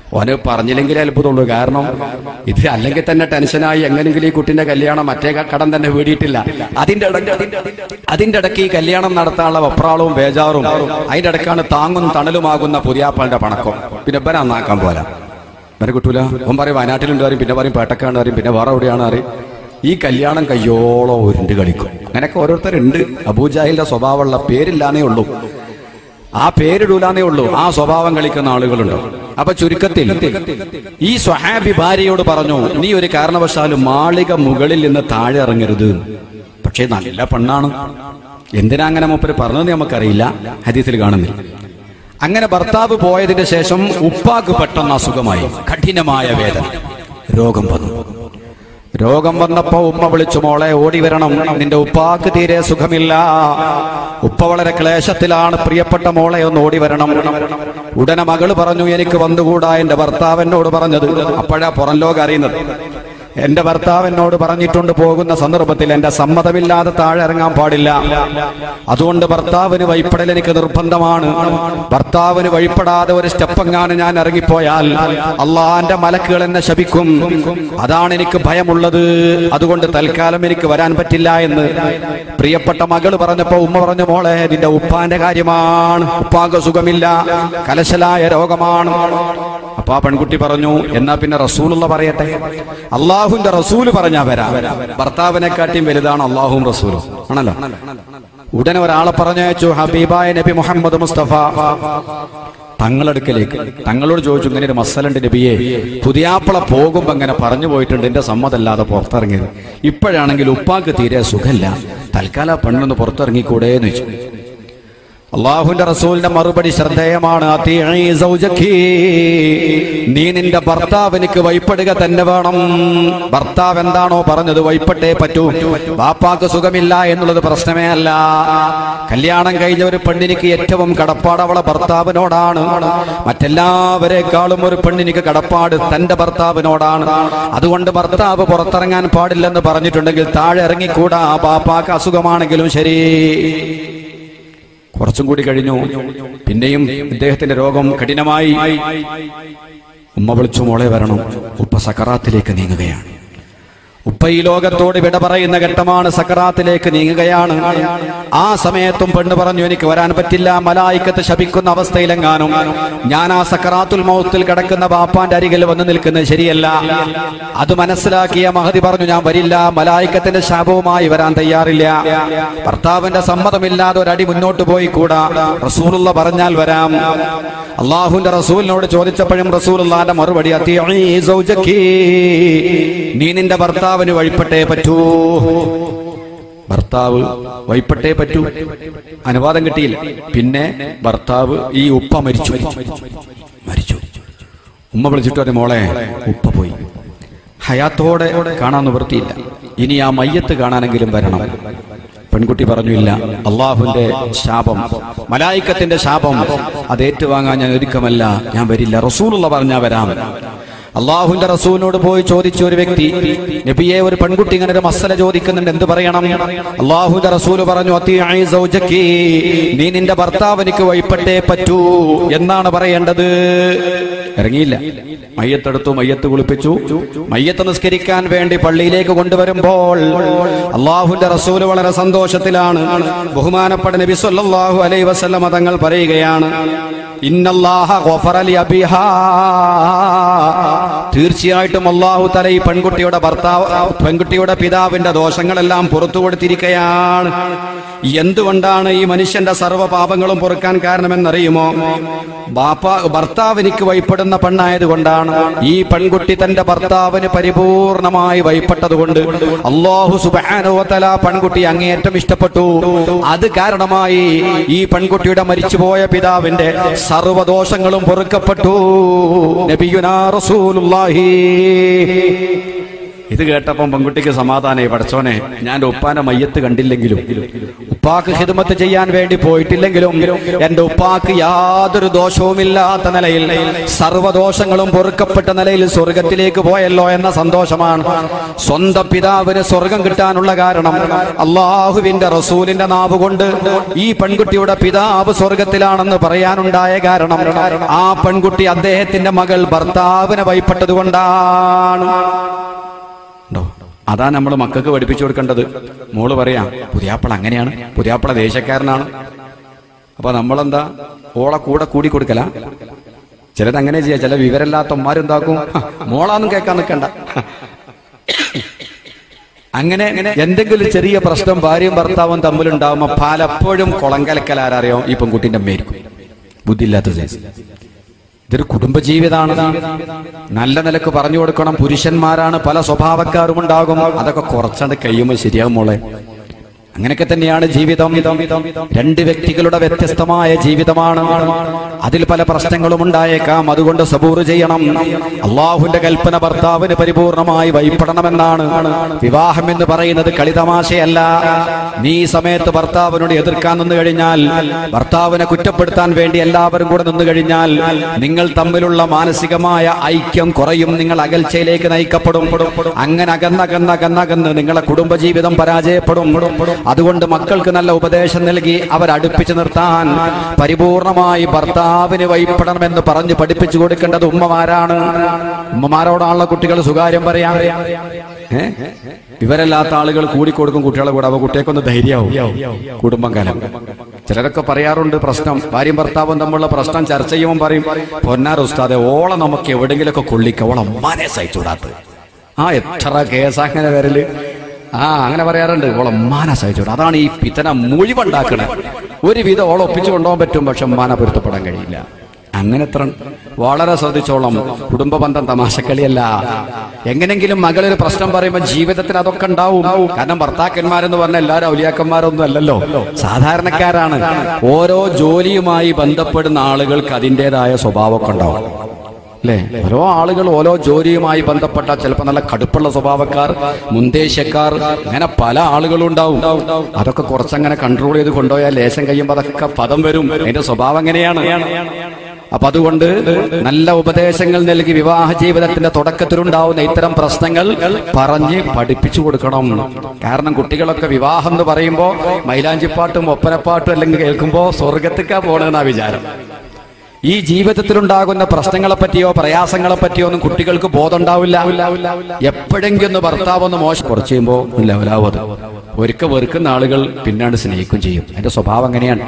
ഓന് പറഞ്ഞില്ലെങ്കിലേ അത്ഭുതമുള്ളൂ. കാരണം ഇത് അല്ലെങ്കിൽ തന്നെ ടെൻഷനായി എങ്ങനെങ്കിലും ഈ കുട്ടിന്റെ കല്യാണം മറ്റേ കടം തന്നെ വീടിയിട്ടില്ല. അതിന്റെ ഇടയ്ക്ക് അതിന്റെ ഇടയ്ക്ക് ഈ കല്യാണം നടത്താനുള്ള വെപ്രാളവും ബേജാറും, അതിന്റെ ഇടയ്ക്കാണ് താങ്ങും തണലുമാകുന്ന പുതിയാപ്പാളിന്റെ പണക്കം. പിന്നെ ഇവനെ നന്നാക്കാൻ പോരാ, ഇവരെ കിട്ടൂല. ഓൻ പറയും വയനാട്ടിലുണ്ട് പറയും, പിന്നെ പറയും പേട്ടക്കാണ് പറയും, പിന്നെ വേറെ എവിടെയാണ് പറയും. ഈ കല്യാണം കയ്യോളം ഉരുണ്ട് കളിക്കും. അങ്ങനെയൊക്കെ ഓരോരുത്തരുണ്ട്. അബൂജാഹിലിന്റെ സ്വഭാവമുള്ള പേരില്ലാന്നേ ഉള്ളൂ, ആ പേരിടൂലാന്നേ ഉള്ളൂ, ആ സ്വഭാവം കളിക്കുന്ന ആളുകളുണ്ട്. അപ്പൊ ചുരുക്കത്തിൽ ഈ സ്വഹാബി ഭാര്യയോട് പറഞ്ഞു, നീ ഒരു കാരണവശാലും മാളിക മുകളിൽ നിന്ന് താഴെ ഇറങ്ങരുത്. പക്ഷേ നല്ല പെണ്ണാണ്, എന്തിനാ അങ്ങനെ മൂപ്പര് പറഞ്ഞത് നമുക്കറിയില്ല, ഹദീസിൽ കാണുന്നില്ല. അങ്ങനെ ഭർത്താവ് പോയതിന് ശേഷം ഉപ്പാക്ക് പെട്ടെന്ന് അസുഖമായി, കഠിനമായ വേദന, രോഗം വന്നു. രോഗം വന്നപ്പോ ഉമ്മ വിളിച്ചു, മോളെ ഓടി വരണം, നിന്റെ ഉപ്പാക്ക് തീരെ സുഖമില്ല, ഉപ്പ വളരെ ക്ലേശത്തിലാണ്, പ്രിയപ്പെട്ട മോളെ ഒന്ന് ഓടി വരണം. ഉടനെ മകള് പറഞ്ഞു, എനിക്ക് വന്നുകൂടാ, എന്റെ ഭർത്താവ് എന്നോട് പറഞ്ഞത്. അപ്പോഴാ പുറം ലോകം അറിയുന്നത്. എന്റെ ഭർത്താവ് എന്നോട് പറഞ്ഞിട്ടുണ്ട്, പോകുന്ന സന്ദർഭത്തിൽ എന്റെ സമ്മതമില്ലാതെ താഴെ ഇറങ്ങാൻ പാടില്ല, അതുകൊണ്ട് ഭർത്താവിന് വഴിപ്പെടൽ എനിക്ക് നിർബന്ധമാണ്. ഭർത്താവിന് വഴിപ്പെടാതെ ഒരു സ്റ്റെപ്പെങ്ങാനും ഞാൻ ഇറങ്ങിപ്പോയാൽ അള്ളാന്റെ മലക്കുകൾ എന്നെ ശപിക്കും, അതാണ് എനിക്ക് ഭയമുള്ളത്, അതുകൊണ്ട് തൽക്കാലം എനിക്ക് വരാൻ പറ്റില്ല എന്ന് പ്രിയപ്പെട്ട മകള് പറഞ്ഞപ്പോ ഉമ്മ പറഞ്ഞു, മോളെ നിന്റെ ഉപ്പാന്റെ കാര്യമാണ്, ഉപ്പാക്ക് സുഖമില്ല, കലശലായ രോഗമാണ്. അപ്പൊ ആ പെൺകുട്ടി പറഞ്ഞു, എന്നാ പിന്നെ റസൂലുള്ള പറയട്ടെ, അള്ളാഹുവിന്റെ റസൂല് പറഞ്ഞാ വരാം, ഭർത്താവിനെക്കാട്ടിയും വലുതാണ് അള്ളാഹുവും റസൂലും ആണല്ലോ. ഉടനെ ഒരാളെ പറഞ്ഞയച്ചു, ഹബീബായ നബി മുഹമ്മദ് മുസ്തഫ തങ്ങളടുക്കലേക്ക്. തങ്ങളോട് ചോദിച്ചു, ഇങ്ങനെ ഒരു മസലുണ്ട് നബിയെ, പുതിയാപ്പള പോകുമ്പോ ഇങ്ങനെ പറഞ്ഞു പോയിട്ടുണ്ട്, എന്റെ സമ്മതല്ലാതെ പുറത്തിറങ്ങിയത്, ഇപ്പോഴാണെങ്കിൽ ഉപ്പാക്ക് തീരെ സുഖമില്ല, തൽക്കാലം പെണ്ണൊന്ന് പുറത്തിറങ്ങിക്കൂടെ എന്ന് വെച്ചു. അള്ളാഹുവിന്റെ റസൂലിന്റെ മറുപടി ശ്രദ്ധേയമാണ്, നീ നിന്റെ ഭർത്താവിനിക്ക് വഴിപ്പെടുക തന്നെ വേണം. ഭർത്താവ് എന്താണോ പറഞ്ഞത് വഴിപ്പെട്ടേ പറ്റൂ. ബാപ്പാക്ക് സുഖമില്ല എന്നുള്ളത് പ്രശ്നമേ അല്ല. കല്യാണം കഴിഞ്ഞ ഒരു പെണ്ണിനിക്ക് ഏറ്റവും കടപ്പാട് അവളെ ഭർത്താവിനോടാണ്. മറ്റെല്ലാവരെക്കാളും ഒരു പെണ്ണിനിക്ക് കടപ്പാട് തന്റെ ഭർത്താവിനോടാണ്. അതുകൊണ്ട് ഭർത്താവ് പുറത്തിറങ്ങാൻ പാടില്ലെന്ന് പറഞ്ഞിട്ടുണ്ടെങ്കിൽ താഴെ ഇറങ്ങിക്കൂടാ, ബാപ്പാക്ക് അസുഖമാണെങ്കിലും ശരി. കുറച്ചും കൂടി കഴിഞ്ഞു, പിന്നെയും ഇദ്ദേഹത്തിന്റെ രോഗം കഠിനമായി. ഉമ്മ വിളിച്ചു, മോളെ വരണം, ഉപ്പ സക്കറാത്തിലേക്ക് നീങ്ങുകയാണ്. ഉപ്പ ഈ ലോകത്തോട് വിട പറയുന്ന ഘട്ടമാണ്, സക്കറാത്തിലേക്ക് നീങ്ങുകയാണ്. ആ സമയത്തും പെണ്ണ് പറഞ്ഞു, എനിക്ക് വരാൻ പറ്റില്ല, മലായിക്കത്ത് ശപിക്കുന്ന അവസ്ഥയിലെങ്ങാനും ഞാൻ ആ സക്കറാത്തുൽ മൗത്തിൽ കിടക്കുന്ന ബാപ്പാന്റെ അരികിൽ വന്ന് നിൽക്കുന്നത് ശരിയല്ല. അത് മനസ്സിലാക്കിയ മഹദി പറഞ്ഞു, ഞാൻ വരില്ല, മലായിക്കത്തിന്റെ ശാപവുമായി വരാൻ തയ്യാറില്ല. ഭർത്താവിന്റെ സമ്മതമില്ലാതെ ഒരടി മുന്നോട്ട് പോയി കൂടാ, റസൂലുള്ള പറഞ്ഞാൽ വരാം. അള്ളാഹുവിന്റെ റസൂലിനോട് ചോദിച്ചപ്പോഴും റസൂലുള്ളാന്റെ മറുപടി, നീ നിന്റെ ഭർത്താവ് വഴിപ്പെട്ടേ പറ്റൂ. ഭർത്താവ് വഴിപ്പെട്ടേ പറ്റൂ, അനുവാദം കിട്ടിയില്ല. പിന്നെ ഭർത്താവ് ഈ ഉപ്പ മരിച്ചു മരിച്ചു ഉമ്മ വിളിച്ചിട്ട് പറഞ്ഞു, മോളെ ഉപ്പ പോയി, ഹയാത്തോടെ കാണാൻ നിവൃത്തിയില്ല, ഇനി ആ മയ്യത്ത് കാണാനെങ്കിലും വരണം. പെൺകുട്ടി പറഞ്ഞു, ഇല്ല, അള്ളാഹുവിന്റെ ശാപം, മലായിക്കത്തിന്റെ ശാപം അത് ഏറ്റുവാങ്ങാൻ ഞാൻ ഒരുക്കമല്ല, ഞാൻ വരില്ല. റസൂലുള്ള പറഞ്ഞാ വരാം. അള്ളാഹുവിന്റെ റസൂലിനോട് പോയി ചോദിച്ച ഒരു വ്യക്തി, നബിയെ ഒരു പെൺകുട്ടി ഇങ്ങനെ ഒരു മസല ചോദിക്കുന്നുണ്ട്, എന്ത് പറയണം? അള്ളാഹുവിന്റെ റസൂല് പറഞ്ഞു, നീ നിന്റെ ഭർത്താവിനിക്ക് വഴിപ്പെട്ടേ പറ്റൂ എന്നാണ് പറയേണ്ടത്. ഇറങ്ങിയില്ല. മയ്യത്തെടുത്തു, മയ്യത്ത് കുളിപ്പിച്ചു. മയ്യത്ത് നിസ്കരിക്കാൻ വേണ്ടി പള്ളിയിലേക്ക് കൊണ്ടുവരുമ്പോൾ അള്ളാഹുവിന്റെ റസൂല് വളരെ സന്തോഷത്തിലാണ്. ബഹുമാനപ്പെട്ട നബി സല്ലല്ലാഹു അലൈഹി വസല്ലമ തങ്ങൾ പറയുകയാണ്, ഇന്നല്ലാഹ ഗഫറ ലി അബിഹാ, തീർച്ചയായിട്ടും അല്ലാഹു തആല ഈ പെൺകുട്ടിയുടെ ഭർത്താവ് പെൺകുട്ടിയുടെ പിതാവിന്റെ ദോഷങ്ങളെല്ലാം പുറത്തു കൊടുത്തിരിക്കുകയാണ്. എന്തുകൊണ്ടാണ് ഈ മനുഷ്യന്റെ സർവ്വ പാപങ്ങളും പൊറുക്കാൻ കാരണമെന്നറിയുമോ? ബാപ്പ ഭർത്താവിനിക്ക് വഴിപ്പെടുന്ന പെണ്ണായത് കൊണ്ടാണ്. ഈ പെൺകുട്ടി തന്റെ ഭർത്താവിന് പരിപൂർണമായി വഴിപ്പെട്ടത് കൊണ്ട് അല്ലാഹു സുബ്ഹാനഹു വ തആല പെൺകുട്ടി അങ്ങേയറ്റം ഇഷ്ടപ്പെട്ടു. അത് കാരണമായി ഈ പെൺകുട്ടിയുടെ മരിച്ചുപോയ പിതാവിന്റെ സർവ്വദോഷങ്ങളും പൊറുക്കപ്പെട്ടു. നബിയുനാ റസൂലുള്ളാഹി ഇത് കേട്ടപ്പം പെൺകുട്ടിക്ക് സമാധാനമായി. പടച്ചോനെ, ഞാൻ ഉപ്പാന്റെ മയ്യത്ത് കണ്ടില്ലെങ്കിലും ഉപ്പാക്ക് ഖിദ്മത്ത് ചെയ്യാൻ വേണ്ടി പോയിട്ടില്ലെങ്കിലും എന്റെ ഉപ്പാക്ക് യാതൊരു ദോഷവുമില്ലാത്ത നിലയിൽ സർവ്വദോഷങ്ങളും പൊറുക്കപ്പെട്ട നിലയിൽ സ്വർഗത്തിലേക്ക് പോയല്ലോ എന്ന സന്തോഷമാണ്. സ്വന്തം പിതാവിന് സ്വർഗം കിട്ടാനുള്ള കാരണം അള്ളാഹുവിന്റെ റസൂലിന്റെ നാവ് കൊണ്ട് ഈ പെൺകുട്ടിയുടെ പിതാവ് സ്വർഗത്തിലാണെന്ന് പറയാനുണ്ടായ കാരണം ആ പെൺകുട്ടി അദ്ദേഹത്തിന്റെ മകൾ ഭർത്താവിനെ ഭയപ്പെട്ടത് കൊണ്ടാണ്. അതാ നമ്മൾ മക്കൾക്ക് പഠിപ്പിച്ചു കൊടുക്കേണ്ടത്. മോള് പറയാം പുതിയാപ്പള അങ്ങനെയാണ്, പുതിയാപ്പള ദേശക്കാരനാണ്. അപ്പൊ നമ്മളെന്താ ഓളെ കൂടെ കൂടി കൊടുക്കല? ചിലത് അങ്ങനെ ചെയ്യാം. ചില വിവരമില്ലാത്തമാരെന്താക്കും, മോളാന്നും കേൾക്കാൻ നിൽക്കണ്ട. അങ്ങനെ എന്തെങ്കിലും ചെറിയ പ്രശ്നം ഭാര്യയും ഭർത്താവും തമ്മിലുണ്ടാവുമ്പോ പലപ്പോഴും കുളം കലക്കലാരറിയോ ഈ പെൺകുട്ടിന്റെ അമ്മയായിരിക്കും. ബുദ്ധിയില്ലാത്ത സൈസ്. ഇതൊരു കുടുംബജീവിതമാണ്. നല്ല നിലക്ക് പറഞ്ഞു കൊടുക്കണം. പുരുഷന്മാരാണ്, പല സ്വഭാവക്കാരും ഉണ്ടാകും. അതൊക്കെ കുറച്ചത് കഴിയുമ്പോൾ ശരിയാകും മോളെ. അങ്ങനെയൊക്കെ തന്നെയാണ് ജീവിതം. രണ്ട് വ്യക്തികളുടെ വ്യത്യസ്തമായ ജീവിതമാണ്. അതിൽ പല പ്രശ്നങ്ങളും ഉണ്ടായേക്കാം. അതുകൊണ്ട് സബൂർ ചെയ്യണം. അള്ളാഹുവിന്റെ കൽപ്പന ഭർത്താവിന് പരിപൂർണമായി ഭയപ്പെടണമെന്നാണ്. വിവാഹം എന്ന് പറയുന്നത് കളിതമാശയല്ല. നീ ഈ സമയത്ത് ഭർത്താവിനോട് എതിർക്കാൻ നിന്ന് കഴിഞ്ഞാൽ, ഭർത്താവിനെ കുറ്റപ്പെടുത്താൻ വേണ്ടി എല്ലാവരും കൂടെ നിന്ന് കഴിഞ്ഞാൽ നിങ്ങൾ തമ്മിലുള്ള മാനസികമായ ഐക്യം കുറയും. നിങ്ങൾ അകൽച്ചയിലേക്ക് നയിക്കപ്പെടും. അങ്ങനെ അകന്നകന്നകന്നകന്ന് നിങ്ങളെ കുടുംബജീവിതം പരാജയപ്പെടും. അതുകൊണ്ട് മക്കൾക്ക് നല്ല ഉപദേശം നൽകി അവരടുപ്പിച്ചു നിർത്താൻ പരിപൂർണമായി ഭർത്താവിന് ഭയപ്പെടണമെന്ന് പറഞ്ഞ് പഠിപ്പിച്ചു കൊടുക്കേണ്ടത് ഉമ്മമാരാണ്. ഉമ്മമാരോടാണുള്ള കുട്ടികൾ സ്വകാര്യം പറയാം. ഏഹ് വിവരമില്ലാത്ത ആളുകൾ കൂടിക്കൊടുക്കും കുട്ടികളെ കൂടെ. അവ കുട്ടിയൊക്കെ ധൈര്യമാവും കുടുംബം കാലം. ചിലരൊക്കെ പറയാറുണ്ട്, പ്രശ്നം ഭാര്യയും ഭർത്താവും തമ്മിലുള്ള പ്രശ്നം ചർച്ച ചെയ്യുമ്പോൾ പറയും, പൊന്നാർ ഉസ്താദെ ഓളെ നമുക്ക് എവിടെയെങ്കിലുമൊക്കെ കൊള്ളിക്ക, ഓളെ മനെ സഹിച്ചുകൂടാത്ത. ആ എത്ര കേസ് അങ്ങനെ വരല്. ആ അങ്ങനെ പറയാറുണ്ട്. ഓളെ മാന സഹിച്ചോട്. അതാണ് ഈ പിത്തന മുഴിവുണ്ടാക്കണേ. ഒരുവിധം ഓളെ ഒപ്പിച്ചു കൊണ്ടുപോകാൻ പറ്റും, പക്ഷെ മാന പൊരുത്തപ്പെടാൻ കഴിയില്ല. അങ്ങനെ എത്ര വളരെ ശ്രദ്ധിച്ചോളം. കുടുംബ ബന്ധം തമാശക്കളിയല്ല. എങ്ങനെങ്കിലും മകളൊരു പ്രശ്നം പറയുമ്പോൾ ജീവിതത്തിൽ അതൊക്കെ ഉണ്ടാവും. കാരണം ഭർത്താക്കന്മാരെന്ന് പറഞ്ഞാൽ എല്ലാവരും ഔലിയാക്കന്മാരൊന്നും അല്ലല്ലോ, സാധാരണക്കാരാണ്. ഓരോ ജോലിയുമായി ബന്ധപ്പെടുന്ന ആളുകൾക്ക് അതിൻ്റെതായ സ്വഭാവമൊക്കെ ഉണ്ടാവും അല്ലേ? ഓരോ ആളുകൾ ഓരോ ജോലിയുമായി ബന്ധപ്പെട്ട ചിലപ്പോൾ നല്ല കടുപ്പുള്ള സ്വഭാവക്കാർ, മുന്തേശ്യക്കാർ, അങ്ങനെ പല ആളുകളും ഉണ്ടാവും. അതൊക്കെ കുറച്ചങ്ങനെ കൺട്രോൾ ചെയ്ത് കൊണ്ടുപോയാൽ ലേശം കഴിയുമ്പോൾ അതൊക്കെ പദം വരും. അതിന്റെ സ്വഭാവം എങ്ങനെയാണ്. അപ്പൊ അതുകൊണ്ട് നല്ല ഉപദേശങ്ങൾ നൽകി വിവാഹ ജീവിതത്തിന്റെ തുടക്കത്തിലുണ്ടാവുന്ന ഇത്തരം പ്രശ്നങ്ങൾ പറഞ്ഞ് പഠിപ്പിച്ചു കൊടുക്കണം. കാരണം കുട്ടികളൊക്കെ വിവാഹം എന്ന് പറയുമ്പോൾ മൈലാഞ്ചിപ്പാട്ടും ഒപ്പനപ്പാട്ടും അല്ലെങ്കിൽ കേൾക്കുമ്പോ സ്വർഗത്തിക്കാ പോണെന്നാ വിചാരം. ഈ ജീവിതത്തിലുണ്ടാകുന്ന പ്രശ്നങ്ങളെ പറ്റിയോ പ്രയാസങ്ങളെ പറ്റിയോ ഒന്നും കുട്ടികൾക്ക് ബോധം ഉണ്ടാവില്ല. എപ്പോഴെങ്കിലും ഒന്ന് ഭർത്താവ് ഒന്ന് മോശം കുറച്ച് ചെയ്യുമ്പോൾ ലെവലാവത് ഒരിക്കൽ വെറുക്കുന്ന ആളുകൾ പിന്നാണ്ട് സ്നേഹിക്കും ചെയ്യും. അതിന്റെ സ്വഭാവം എങ്ങനെയാണ്?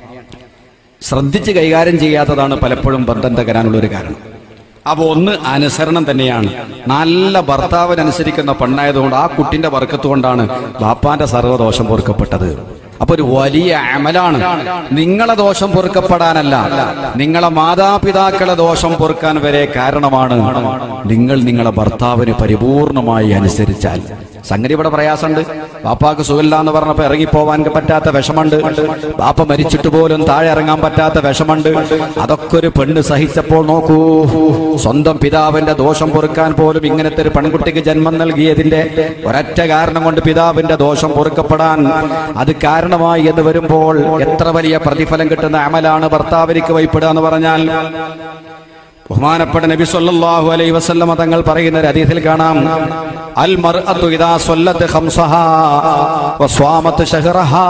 ശ്രദ്ധിച്ച് കൈകാര്യം ചെയ്യാത്തതാണ് പലപ്പോഴും ബന്ധം തകരാനുള്ള ഒരു കാരണം. അപ്പൊ ഒന്ന് അനുസരണം തന്നെയാണ്. നല്ല ഭർത്താവിനനുസരിക്കുന്ന പെണ്ണായതുകൊണ്ട് ആ കുട്ടിന്റെ വർക്കത്തുകൊണ്ടാണ് ബാപ്പാന്റെ സർവ്വദോഷം പൊറുക്കപ്പെട്ടത്. അപ്പൊ ഒരു വലിയ അമലാണ്. നിങ്ങളെ ദോഷം പൊറുക്കപ്പെടാനല്ല, നിങ്ങളെ മാതാപിതാക്കളെ ദോഷം പൊറുക്കാൻ വരെ കാരണമാണ് നിങ്ങൾ നിങ്ങളെ ഭർത്താവിന് പരിപൂർണമായി അനുസരിച്ചാൽ. സംഗതി ഇവിടെ പ്രയാസമുണ്ട്. ബാപ്പാക്ക് സുഖമില്ല എന്ന് പറഞ്ഞപ്പോ ഇറങ്ങിപ്പോവാൻ പറ്റാത്ത വിഷമുണ്ട്. ബാപ്പ മരിച്ചിട്ട് പോലും താഴെ ഇറങ്ങാൻ പറ്റാത്ത വിഷമുണ്ട്. അതൊക്കെ ഒരു പെണ്ണ് സഹിച്ചപ്പോൾ നോക്കൂ, സ്വന്തം പിതാവിന്റെ ദോഷം പൊറുക്കാൻ പോലും ഇങ്ങനത്തെ ഒരു പെൺകുട്ടിക്ക് ജന്മം നൽകിയതിന്റെ ഒരൊറ്റ കാരണം കൊണ്ട് പിതാവിന്റെ ദോഷം പൊറുക്കപ്പെടാൻ അത് കാരണമായി എന്ന് വരുമ്പോൾ എത്ര വലിയ പ്രതിഫലം കിട്ടുന്ന അമലാണ് ഭർത്താവിനിക്ക് വൈപ്പെടുക എന്ന് പറഞ്ഞാൽ. ബഹുമാനപ്പെട്ട നബി സല്ലല്ലാഹു അലൈഹി വസല്ലം തങ്ങൾ പറയുന്ന ഒരു ഹദീസിൽ കാണാം, അൽ മർഅതു ഇദാ സ്വല്ലത് ഖംസഹാ വസ്വാമത് ശഹ്റഹാ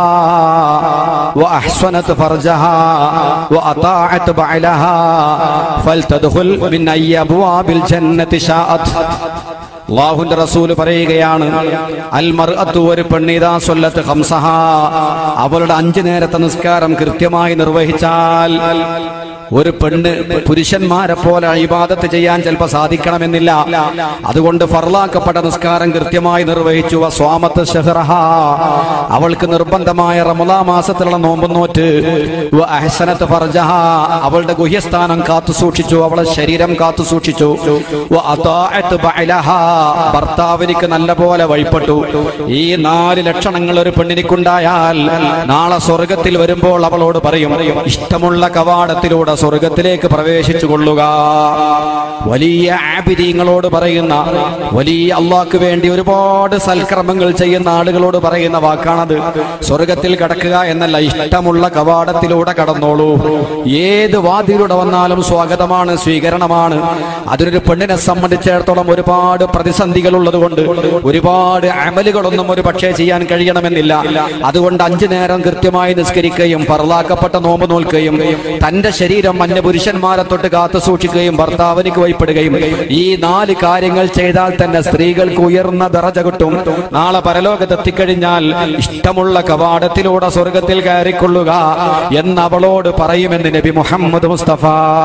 വഅഹ്സനത് ഫർജഹാ വഅതാഅത് ബഅലഹാ ഫൽതദ്ഖുൽ മിൻ അയ്യി അബ്വാബിൽ ജന്നതി ശാഅത്. അല്ലാഹുവിന്റെ റസൂൽ പറയുകയാണ്, അൽ മർഅതു ഒരു പെണ്ണ് ഇദാ സ്വല്ലത് ഖംസഹാ അവളുടെ അഞ്ചു നേരത്തെ നിസ്കാരം കൃത്യമായി നിർവഹിച്ചാൽ. ഒരു പെണ്ണ് പുരുഷന്മാരെ പോലെ ഇബാദത്ത് ചെയ്യാൻ ചിലപ്പോൾ സാധിക്കണമെന്നില്ല. അതുകൊണ്ട് ഫർളാക്കപ്പെട്ട നിസ്കാരം കൃത്യമായി നിർവഹിച്ചു. വസ്വാമത്ത് ശഹ്റഹാ അവൾക്ക് നിർബന്ധമായ റമളാൻ മാസത്തിലുള്ള നോമ്പ് നോറ്റ്. വഅഹ്സനത് ഫർജഹാ അവളുടെ ഗുഹ്യസ്ഥാനം കാത്തു സൂക്ഷിച്ചു, അവളുടെ ശരീരം കാത്തു സൂക്ഷിച്ചു. വഅതാഅത് ബഅലഹാ ഭർത്താവിനിക്ക് നല്ല പോലെ വഴിപ്പെട്ടു. ഈ നാല് ലക്ഷണങ്ങൾ ഒരു പെണ്ണിനിക്കുണ്ടായാൽ നാളെ സ്വർഗത്തിൽ വരുമ്പോൾ അവളോട് പറയും, ഇഷ്ടമുള്ള കവാടത്തിലൂടെ സ്വർഗത്തിലേക്ക് പ്രവേശിച്ചു കൊള്ളുക. വലിയ ആബിദീങ്ങളോട് പറയുന്ന, വലിയ അള്ളാഹ്ക്ക് വേണ്ടി ഒരുപാട് സൽക്കർമ്മങ്ങൾ ചെയ്യുന്ന ആളുകളോട് പറയുന്ന വാക്കാണത്. സ്വർഗത്തിൽ കടക്കുക എന്നല്ല, ഇഷ്ടമുള്ള കവാടത്തിലൂടെ കടന്നോളൂ. ഏത് വാതിലൂടെ വന്നാലും സ്വാഗതമാണ്, സ്വീകരണമാണ്. അതിനൊരു പെണ്ണിനെ സംബന്ധിച്ചിടത്തോളം ഒരുപാട് പ്രതിസന്ധികൾ ഉള്ളത് കൊണ്ട് ഒരുപാട് അമലുകളൊന്നും ഒരു പക്ഷേ ചെയ്യാൻ കഴിയണമെന്നില്ല. അതുകൊണ്ട് അഞ്ചു നേരം കൃത്യമായി നിസ്കരിക്കുകയും ഫർളാക്കപ്പെട്ട നോമ്പ് നോൽക്കുകയും തന്റെ ശരീരം അന്യ പുരുഷന്മാരെ തൊട്ട് കാത്തു സൂക്ഷിക്കുകയും ഭർത്താവിനിക്ക് വഴിപ്പെടുകയും ഈ നാല് കാര്യങ്ങൾ ചെയ്താൽ തന്നെ സ്ത്രീകൾക്ക് ഉയർന്ന ദറജ കിട്ടും. നാളെ പരലോകത്തെത്തിക്കഴിഞ്ഞാൽ ഇഷ്ടമുള്ള കവാടത്തിലൂടെ സ്വർഗത്തിൽ കയറിക്കൊള്ളുക എന്ന് അവളോട് പറയുമെന്ന് നബി മുഹമ്മദ് മുസ്തഫ.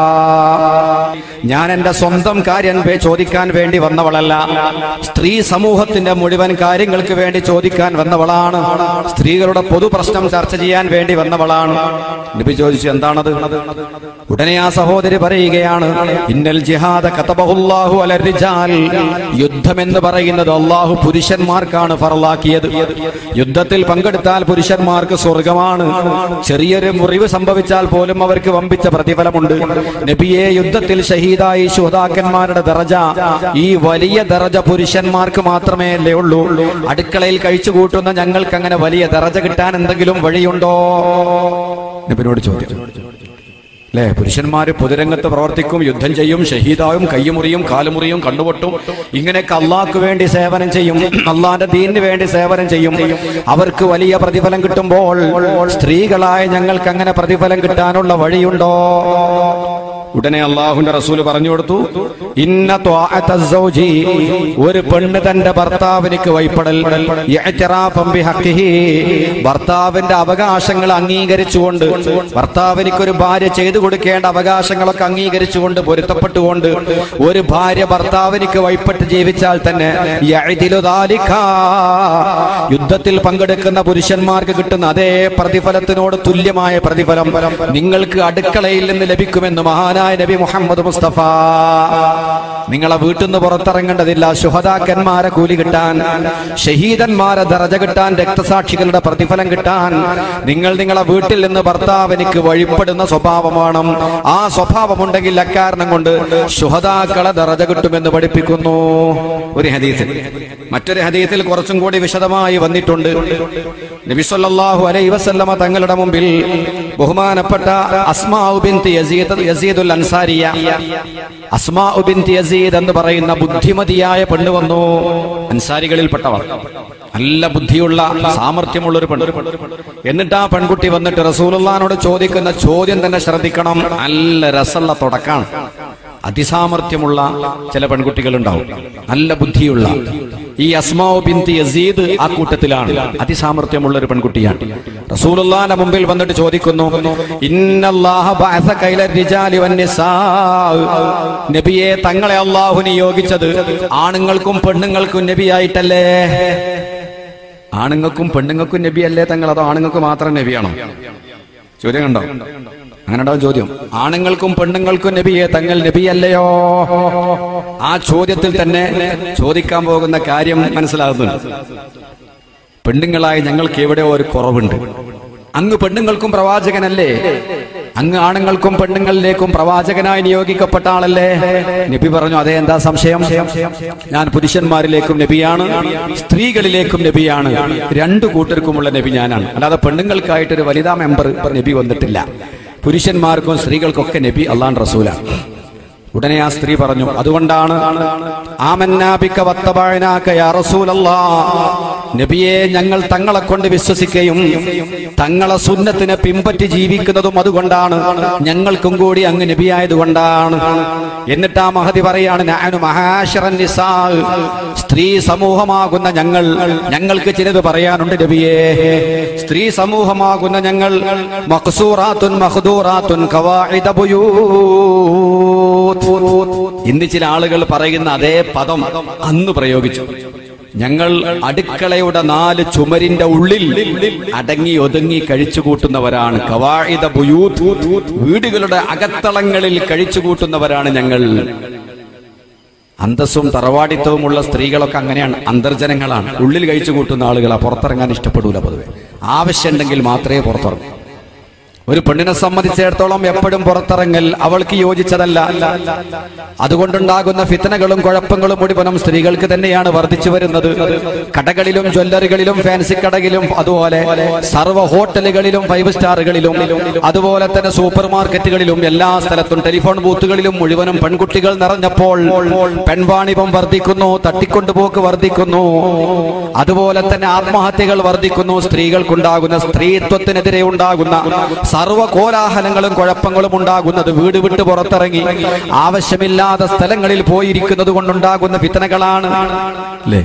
ഞാൻ എന്റെ സ്വന്തം കാര്യം ചോദിക്കാൻ വേണ്ടി വന്നവളല്ല, സ്ത്രീ സമൂഹത്തിന്റെ മുഴുവൻ കാര്യങ്ങൾക്ക് വേണ്ടി ചോദിക്കാൻ വന്നവളാണ്. സ്ത്രീകളുടെ പൊതു പ്രശ്നം ചർച്ച ചെയ്യാൻ വേണ്ടി വന്നവളാണ്. നബി ചോദിച്ചു, എന്താണത്? ഉടനെ ആ സഹോദരി പറയുകയാണ്, ഇന്നൽ ജിഹാദ കതബഹുല്ലാഹു അലർ റിജാൽ. യുദ്ധം എന്ന് പറയുന്നത് അള്ളാഹു പുരുഷന്മാർക്കാണ് ഫർളാക്കിയത്. യുദ്ധത്തിൽ പങ്കെടുത്താൽ പുരുഷന്മാർക്ക് സ്വർഗമാണ്. ചെറിയൊരു മുറിവ് സംഭവിച്ചാൽ പോലും അവർക്ക് വമ്പിച്ച പ്രതിഫലമുണ്ട്. നബിയെ, യുദ്ധത്തിൽ ഷഹീദായി ശുഹദാക്കന്മാരുടെ ദറജ, ഈ വലിയ ദറജ പുരുഷന്മാർക്ക് മാത്രമേ അല്ലേ ഉള്ളൂ. അടുക്കളയിൽ കഴിച്ചു കൂട്ടുന്ന ഞങ്ങൾക്ക് അങ്ങനെ വലിയ ദറജ കിട്ടാൻ എന്തെങ്കിലും വഴിയുണ്ടോ? നബിയോട് ചോദിച്ചു. അല്ലെ, പുരുഷന്മാര് പൊതുരംഗത്ത് പ്രവർത്തിക്കും, യുദ്ധം ചെയ്യും, ഷഹീദായും, കയ്യുമുറിയും, കാലുമുറിയും, കണ്ണുപൊട്ടും, ഇങ്ങനെയൊക്കെ അള്ളാഹ്ക്ക് വേണ്ടി സേവനം ചെയ്യും, അള്ളാന്റെ ദീനിന് വേണ്ടി സേവനം ചെയ്യും. അവർക്ക് വലിയ പ്രതിഫലം കിട്ടുമ്പോൾ സ്ത്രീകളായ ഞങ്ങൾക്ക് അങ്ങനെ പ്രതിഫലം കിട്ടാനുള്ള വഴിയുണ്ടോ? ഉടനെ അള്ളാഹുവിന്റെ റസൂല് പറഞ്ഞു കൊടുത്തു, ഇന്ന ത്വാഅത്തസ് സൗജി, ഒരു പെണ്ണ് തന്റെ ഭർത്താവിനിക്ക് വഴിപ്പെടൽ, ഇഅ്തിറാഫൻ ബിഹഖിഹി, ഭർത്താവിന്റെ അവകാശങ്ങൾ അംഗീകരിച്ചുകൊണ്ട്, ഭർത്താവിനിക്ക് ഒരു ഭാര്യ ചെയ്തു കൊടുക്കേണ്ട അവകാശങ്ങളൊക്കെ അംഗീകരിച്ചുകൊണ്ട്, പൊരുത്തപ്പെട്ടുകൊണ്ട് ഒരു ഭാര്യ ഭർത്താവിനിക്ക് വഴിപ്പെട്ട് ജീവിച്ചാൽ തന്നെ യഅ്ദിലു ദാലിക, യുദ്ധത്തിൽ പങ്കെടുക്കുന്ന പുരുഷന്മാർക്ക് കിട്ടുന്ന അതേ പ്രതിഫലത്തിനോട് തുല്യമായ പ്രതിഫലം നിങ്ങൾക്ക് അടുക്കളയിൽ നിന്ന് ലഭിക്കുമെന്ന് മഹാനായ നബി മുഹമ്മദ് മുസ്തഫ. നിങ്ങളെ വീട്ടിൽ നിന്ന് പുറത്തിറങ്ങേണ്ടതില്ല. ശുഹദാക്കന്മാരെ കൂലി കിട്ടാൻ, ഷഹീദന്മാരെ ദറജ കിട്ടാൻ, രക്തസാക്ഷികളുടെ പ്രതിഫലം കിട്ടാൻ നിങ്ങൾ നിങ്ങളെ വീട്ടിൽ നിന്ന് ഭർത്താവിനിക്ക് വഴിപ്പെടുന്ന സ്വഭാവമാണ്. ആ സ്വഭാവമുണ്ടെങ്കിൽ അക്കാരണം കൊണ്ട് ശുഹദാക്കളെ ദറജ കിട്ടുമെന്ന് പഠിപ്പിക്കുന്നു ഒരു ഹദീസിൽ. മറ്റൊരു ഹദീസിൽ കുറച്ചും കൂടി വിശദമായി വന്നിട്ടുണ്ട്. നബി സല്ലല്ലാഹു അലൈഹി വസല്ലമ തങ്ങളുടെ മുമ്പിൽ ബഹുമാനപ്പെട്ട അസ്മാഉ ബിൻത് യസീദ് യസീദുൽ അൻസാരിയ, അസ്മാഉ ബിൻത് യസീദ് എന്ന് പറയുന്ന ബുദ്ധിമതിയായ പെണ്ണ് വന്നു. അൻസാരികളിൽപ്പെട്ടവർ, നല്ല ബുദ്ധിയുള്ള സാമർഥ്യമുള്ള ഒരു പെണ്ണ്. എന്നിട്ട് ആ പെൺകുട്ടി വന്നിട്ട് റസൂലുള്ളാഹിനോട് ചോദിക്കുന്ന ചോദ്യം തന്നെ ശ്രദ്ധിക്കണം. നല്ല രസമുള്ള തുടക്കാണ്. അതിസാമർഥ്യമുള്ള ചില പെൺകുട്ടികൾ ഉണ്ടാവും, നല്ല ബുദ്ധിയുള്ള. ഈ അസ്മാഉ ബിൻത് യസീദ് ആ കൂട്ടത്തിലാണ്. അതിസാമർഥ്യമുള്ള ഒരു പെൺകുട്ടിയാണ്. റസൂലുള്ളാഹിന്റെ മുമ്പിൽ വന്നിട്ട് ചോദിക്കുന്നു, ഇന്നല്ലാഹ ബഅസക ഇല റിജാലി വന്നിസാ, നബിയെ, തങ്ങളെ അല്ലാഹു നിയോഗിച്ചത് ആണുങ്ങൾക്കും പെണ്ണുങ്ങൾക്കും നബിയായിട്ടല്ലേ? ആണുങ്ങൾക്കും പെണ്ണുങ്ങൾക്കും നബിയല്ലേ തങ്ങൾ? അതോ ആണുങ്ങൾക്ക് മാത്രം നബിയാണോ? ചോദ്യം കണ്ടോ? അങ്ങനെ ഉണ്ടാവും ചോദ്യം. ആണുങ്ങൾക്കും പെണ്ണുങ്ങൾക്കും നബിയെ തങ്ങൾ നബിയല്ലയോ? ആ ചോദ്യത്തിൽ തന്നെ ചോദിക്കാൻ പോകുന്ന കാര്യം മനസ്സിലാകുന്നുണ്ട്. പെണ്ണുങ്ങളായി ഞങ്ങൾക്ക് എവിടെയോ ഒരു കുറവുണ്ട്. അങ്ങ് പെണ്ണുങ്ങൾക്കും പ്രവാചകനല്ലേ? അങ്ങ് ആണുങ്ങൾക്കും പെണ്ണുങ്ങളിലേക്കും പ്രവാചകനായി നിയോഗിക്കപ്പെട്ട ആളല്ലേ? നബി പറഞ്ഞു, അതേ, എന്താ സംശയം? ഞാൻ പുരുഷന്മാരിലേക്കും നബിയാണ്, സ്ത്രീകളിലേക്കും നബിയാണ്. രണ്ടു കൂട്ടർക്കുമുള്ള നബി ഞാനാണ്. അല്ലാതെ പെണ്ണുങ്ങൾക്കായിട്ടൊരു വനിതാ മെമ്പർ നബി വന്നിട്ടില്ല. പുരുഷന്മാർക്കും സ്ത്രീകൾക്കൊക്കെ നബി അല്ലാഹുവിന്റെ റസൂലാണ്. ഉടനെ ആ സ്ത്രീ പറഞ്ഞു, അതുകൊണ്ടാണ് ആമന്നാ ബിക വത്തബഅനാക യാ റസൂലല്ലാഹ്, നബിയെ, ഞങ്ങൾ തങ്ങളെ കൊണ്ട് വിശ്വസിക്കുകയും തങ്ങളെ സുന്നത്തിനെ പിൻപറ്റി ജീവിക്കുന്നതും അതുകൊണ്ടാണ്. ഞങ്ങൾക്കും കൂടി അങ്ങ് നബിയായതുകൊണ്ടാണ്. എന്നിട്ട് ആ മഹദി പറയാണ്, നഅനു മഹാശറൻ നിസാ, സ്ത്രീ സമൂഹമാകുന്ന ഞങ്ങൾ, ഞങ്ങൾക്ക് ചിലത് പറയാനുണ്ട് നബിയെ. സ്ത്രീ സമൂഹമാകുന്ന ഞങ്ങൾ മഖ്സൂറാത്തുൻ മഖ്ദൂറാത്തുൻ ഖവാഇദ ബുയൂത്ത്, ഇന്ന് ചില ആളുകൾ പറയുന്ന അതേ പദം അന്ന് പ്രയോഗിച്ചു. ഞങ്ങൾ അടുക്കളയുടെ നാല് ചുമരിന്റെ ഉള്ളിൽ അടങ്ങി ഒതുങ്ങി കഴിച്ചു കൂട്ടുന്നവരാണ്. ഖവാഇദ ബുയൂത്ത്, വീടുകളുടെ അകത്തളങ്ങളിൽ കഴിച്ചു കൂട്ടുന്നവരാണ് ഞങ്ങൾ. അന്തസ്സും തറവാടിത്തവുമുള്ള സ്ത്രീകളൊക്കെ അങ്ങനെയാണ്, അന്തർജനങ്ങളാണ്. ഉള്ളിൽ കഴിച്ചു കൂട്ടുന്ന ആളുകളാ, പുറത്തിറങ്ങാൻ ഇഷ്ടപ്പെടൂല പൊതുവെ. ആവശ്യമുണ്ടെങ്കിൽ മാത്രമേ പുറത്തിറങ്ങൂ. ഒരു പെണ്ണിനെ സംബന്ധിച്ചിടത്തോളം എപ്പോഴും പുറത്തിറങ്ങൽ അവൾക്ക് യോജിച്ചതല്ല. അതുകൊണ്ടുണ്ടാകുന്ന ഫിത്തനകളും കുഴപ്പങ്ങളും മുഴുവനും സ്ത്രീകൾക്ക് തന്നെയാണ് വർദ്ധിച്ചു വരുന്നത്. കടകളിലും ജ്വല്ലറികളിലും ഫാൻസി കടകളിലും അതുപോലെ സർവ്വ ഹോട്ടലുകളിലും ഫൈവ് സ്റ്റാറുകളിലും അതുപോലെ തന്നെ സൂപ്പർ മാർക്കറ്റുകളിലും എല്ലാ സ്ഥലത്തും ടെലിഫോൺ ബൂത്തുകളിലും മുഴുവനും പെൺകുട്ടികൾ നിറഞ്ഞപ്പോൾ പെൺവാണിഭം വർദ്ധിക്കുന്നു, തട്ടിക്കൊണ്ടുപോക്ക് വർദ്ധിക്കുന്നു, അതുപോലെ തന്നെ ആത്മഹത്യകൾ വർദ്ധിക്കുന്നു. സ്ത്രീകൾക്കുണ്ടാകുന്ന സ്ത്രീത്വത്തിനെതിരെ ഉണ്ടാകുന്ന സർവ്വ കോലാഹലങ്ങളും കുഴപ്പങ്ങളും ഉണ്ടാകുന്നത് വീട് വിട്ട് പുറത്തിറങ്ങി ആവശ്യമില്ലാത്ത സ്ഥലങ്ങളിൽ പോയിരിക്കുന്നത് കൊണ്ടുണ്ടാകുന്ന ഫിത്തനകളാണ്. അല്ലേ?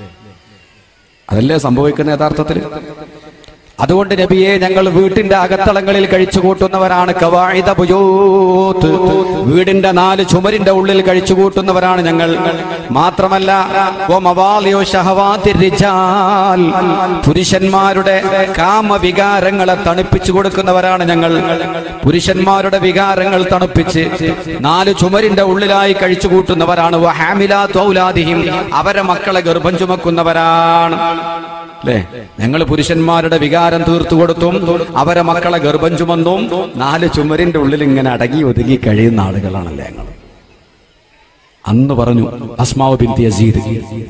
അതല്ലേ സംഭവിക്കുന്ന യഥാർത്ഥത്തിൽ. അതുകൊണ്ട് നബിയെ, ഞങ്ങൾ വീട്ടിന്റെ അകത്തളങ്ങളിൽ കഴിച്ചുകൂട്ടുന്നവരാണ്. ഖവാഇദ ബുയൂത്ത്, വീടിന്റെ നാല് ചുമരിന്റെ ഉള്ളിൽ കഴിച്ചുകൂട്ടുന്നവരാണ് ഞങ്ങൾ. മാത്രമല്ല വമവാലിഉ ശഹവാതിർ റിജാൽ, പുരുഷന്മാരുടെ കാമവികാരങ്ങളെ തണുപ്പിച്ചു കൊടുക്കുന്നവരാണ് ഞങ്ങൾ. പുരുഷന്മാരുടെ വികാരങ്ങൾ തണുപ്പിച്ച് നാല് ചുമരിന്റെ ഉള്ളിലായി കഴിച്ചുകൂട്ടുന്നവരാണ്. വഹാമിലാതു ഔലാദിഹിം, അവരെ മക്കളെ ഗർഭം ചുമക്കുന്നവരാണ്. അല്ലേ? ഞങ്ങൾ പുരുഷന്മാരുടെ വികാരം തീർത്തു കൊടുത്തും അവരെ മക്കളെ ഗർഭം ചുമന്നും നാല് ചുമരിന്റെ ഉള്ളിൽ ഇങ്ങനെ അടങ്ങി ഒതുങ്ങി കഴിയുന്ന ആളുകളാണല്ലേ ഞങ്ങൾ. അന്ന് പറഞ്ഞു അസ്മാഉ ബിൻത് യസീദ്.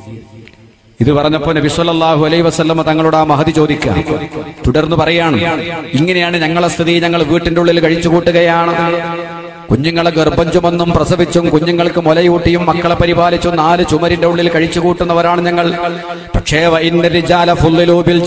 ഇത് പറഞ്ഞപ്പോ നബി സല്ലല്ലാഹു അലൈഹി വസല്ലം തങ്ങളുടെ ആ മഹദി ചോദിക്കുക, തുടർന്ന് പറയാണ്, ഇങ്ങനെയാണ് ഞങ്ങളെ സ്ഥിതി, ഞങ്ങൾ വീട്ടിന്റെ ഉള്ളിൽ കഴിച്ചു കൂട്ടുകയാണ്. കുഞ്ഞുങ്ങളെ ഗർഭം ചുമന്നും പ്രസവിച്ചും കുഞ്ഞുങ്ങൾക്ക് മുലയൂട്ടിയും മക്കളെ പരിപാലിച്ചും നാല് ചുമരിന്റെ ഉള്ളിൽ കഴിച്ചു കൂട്ടുന്നവരാണ് ഞങ്ങൾ. പക്ഷേ വഇന്ന റിജാല ഫുള്ളിലൂ ബിൽ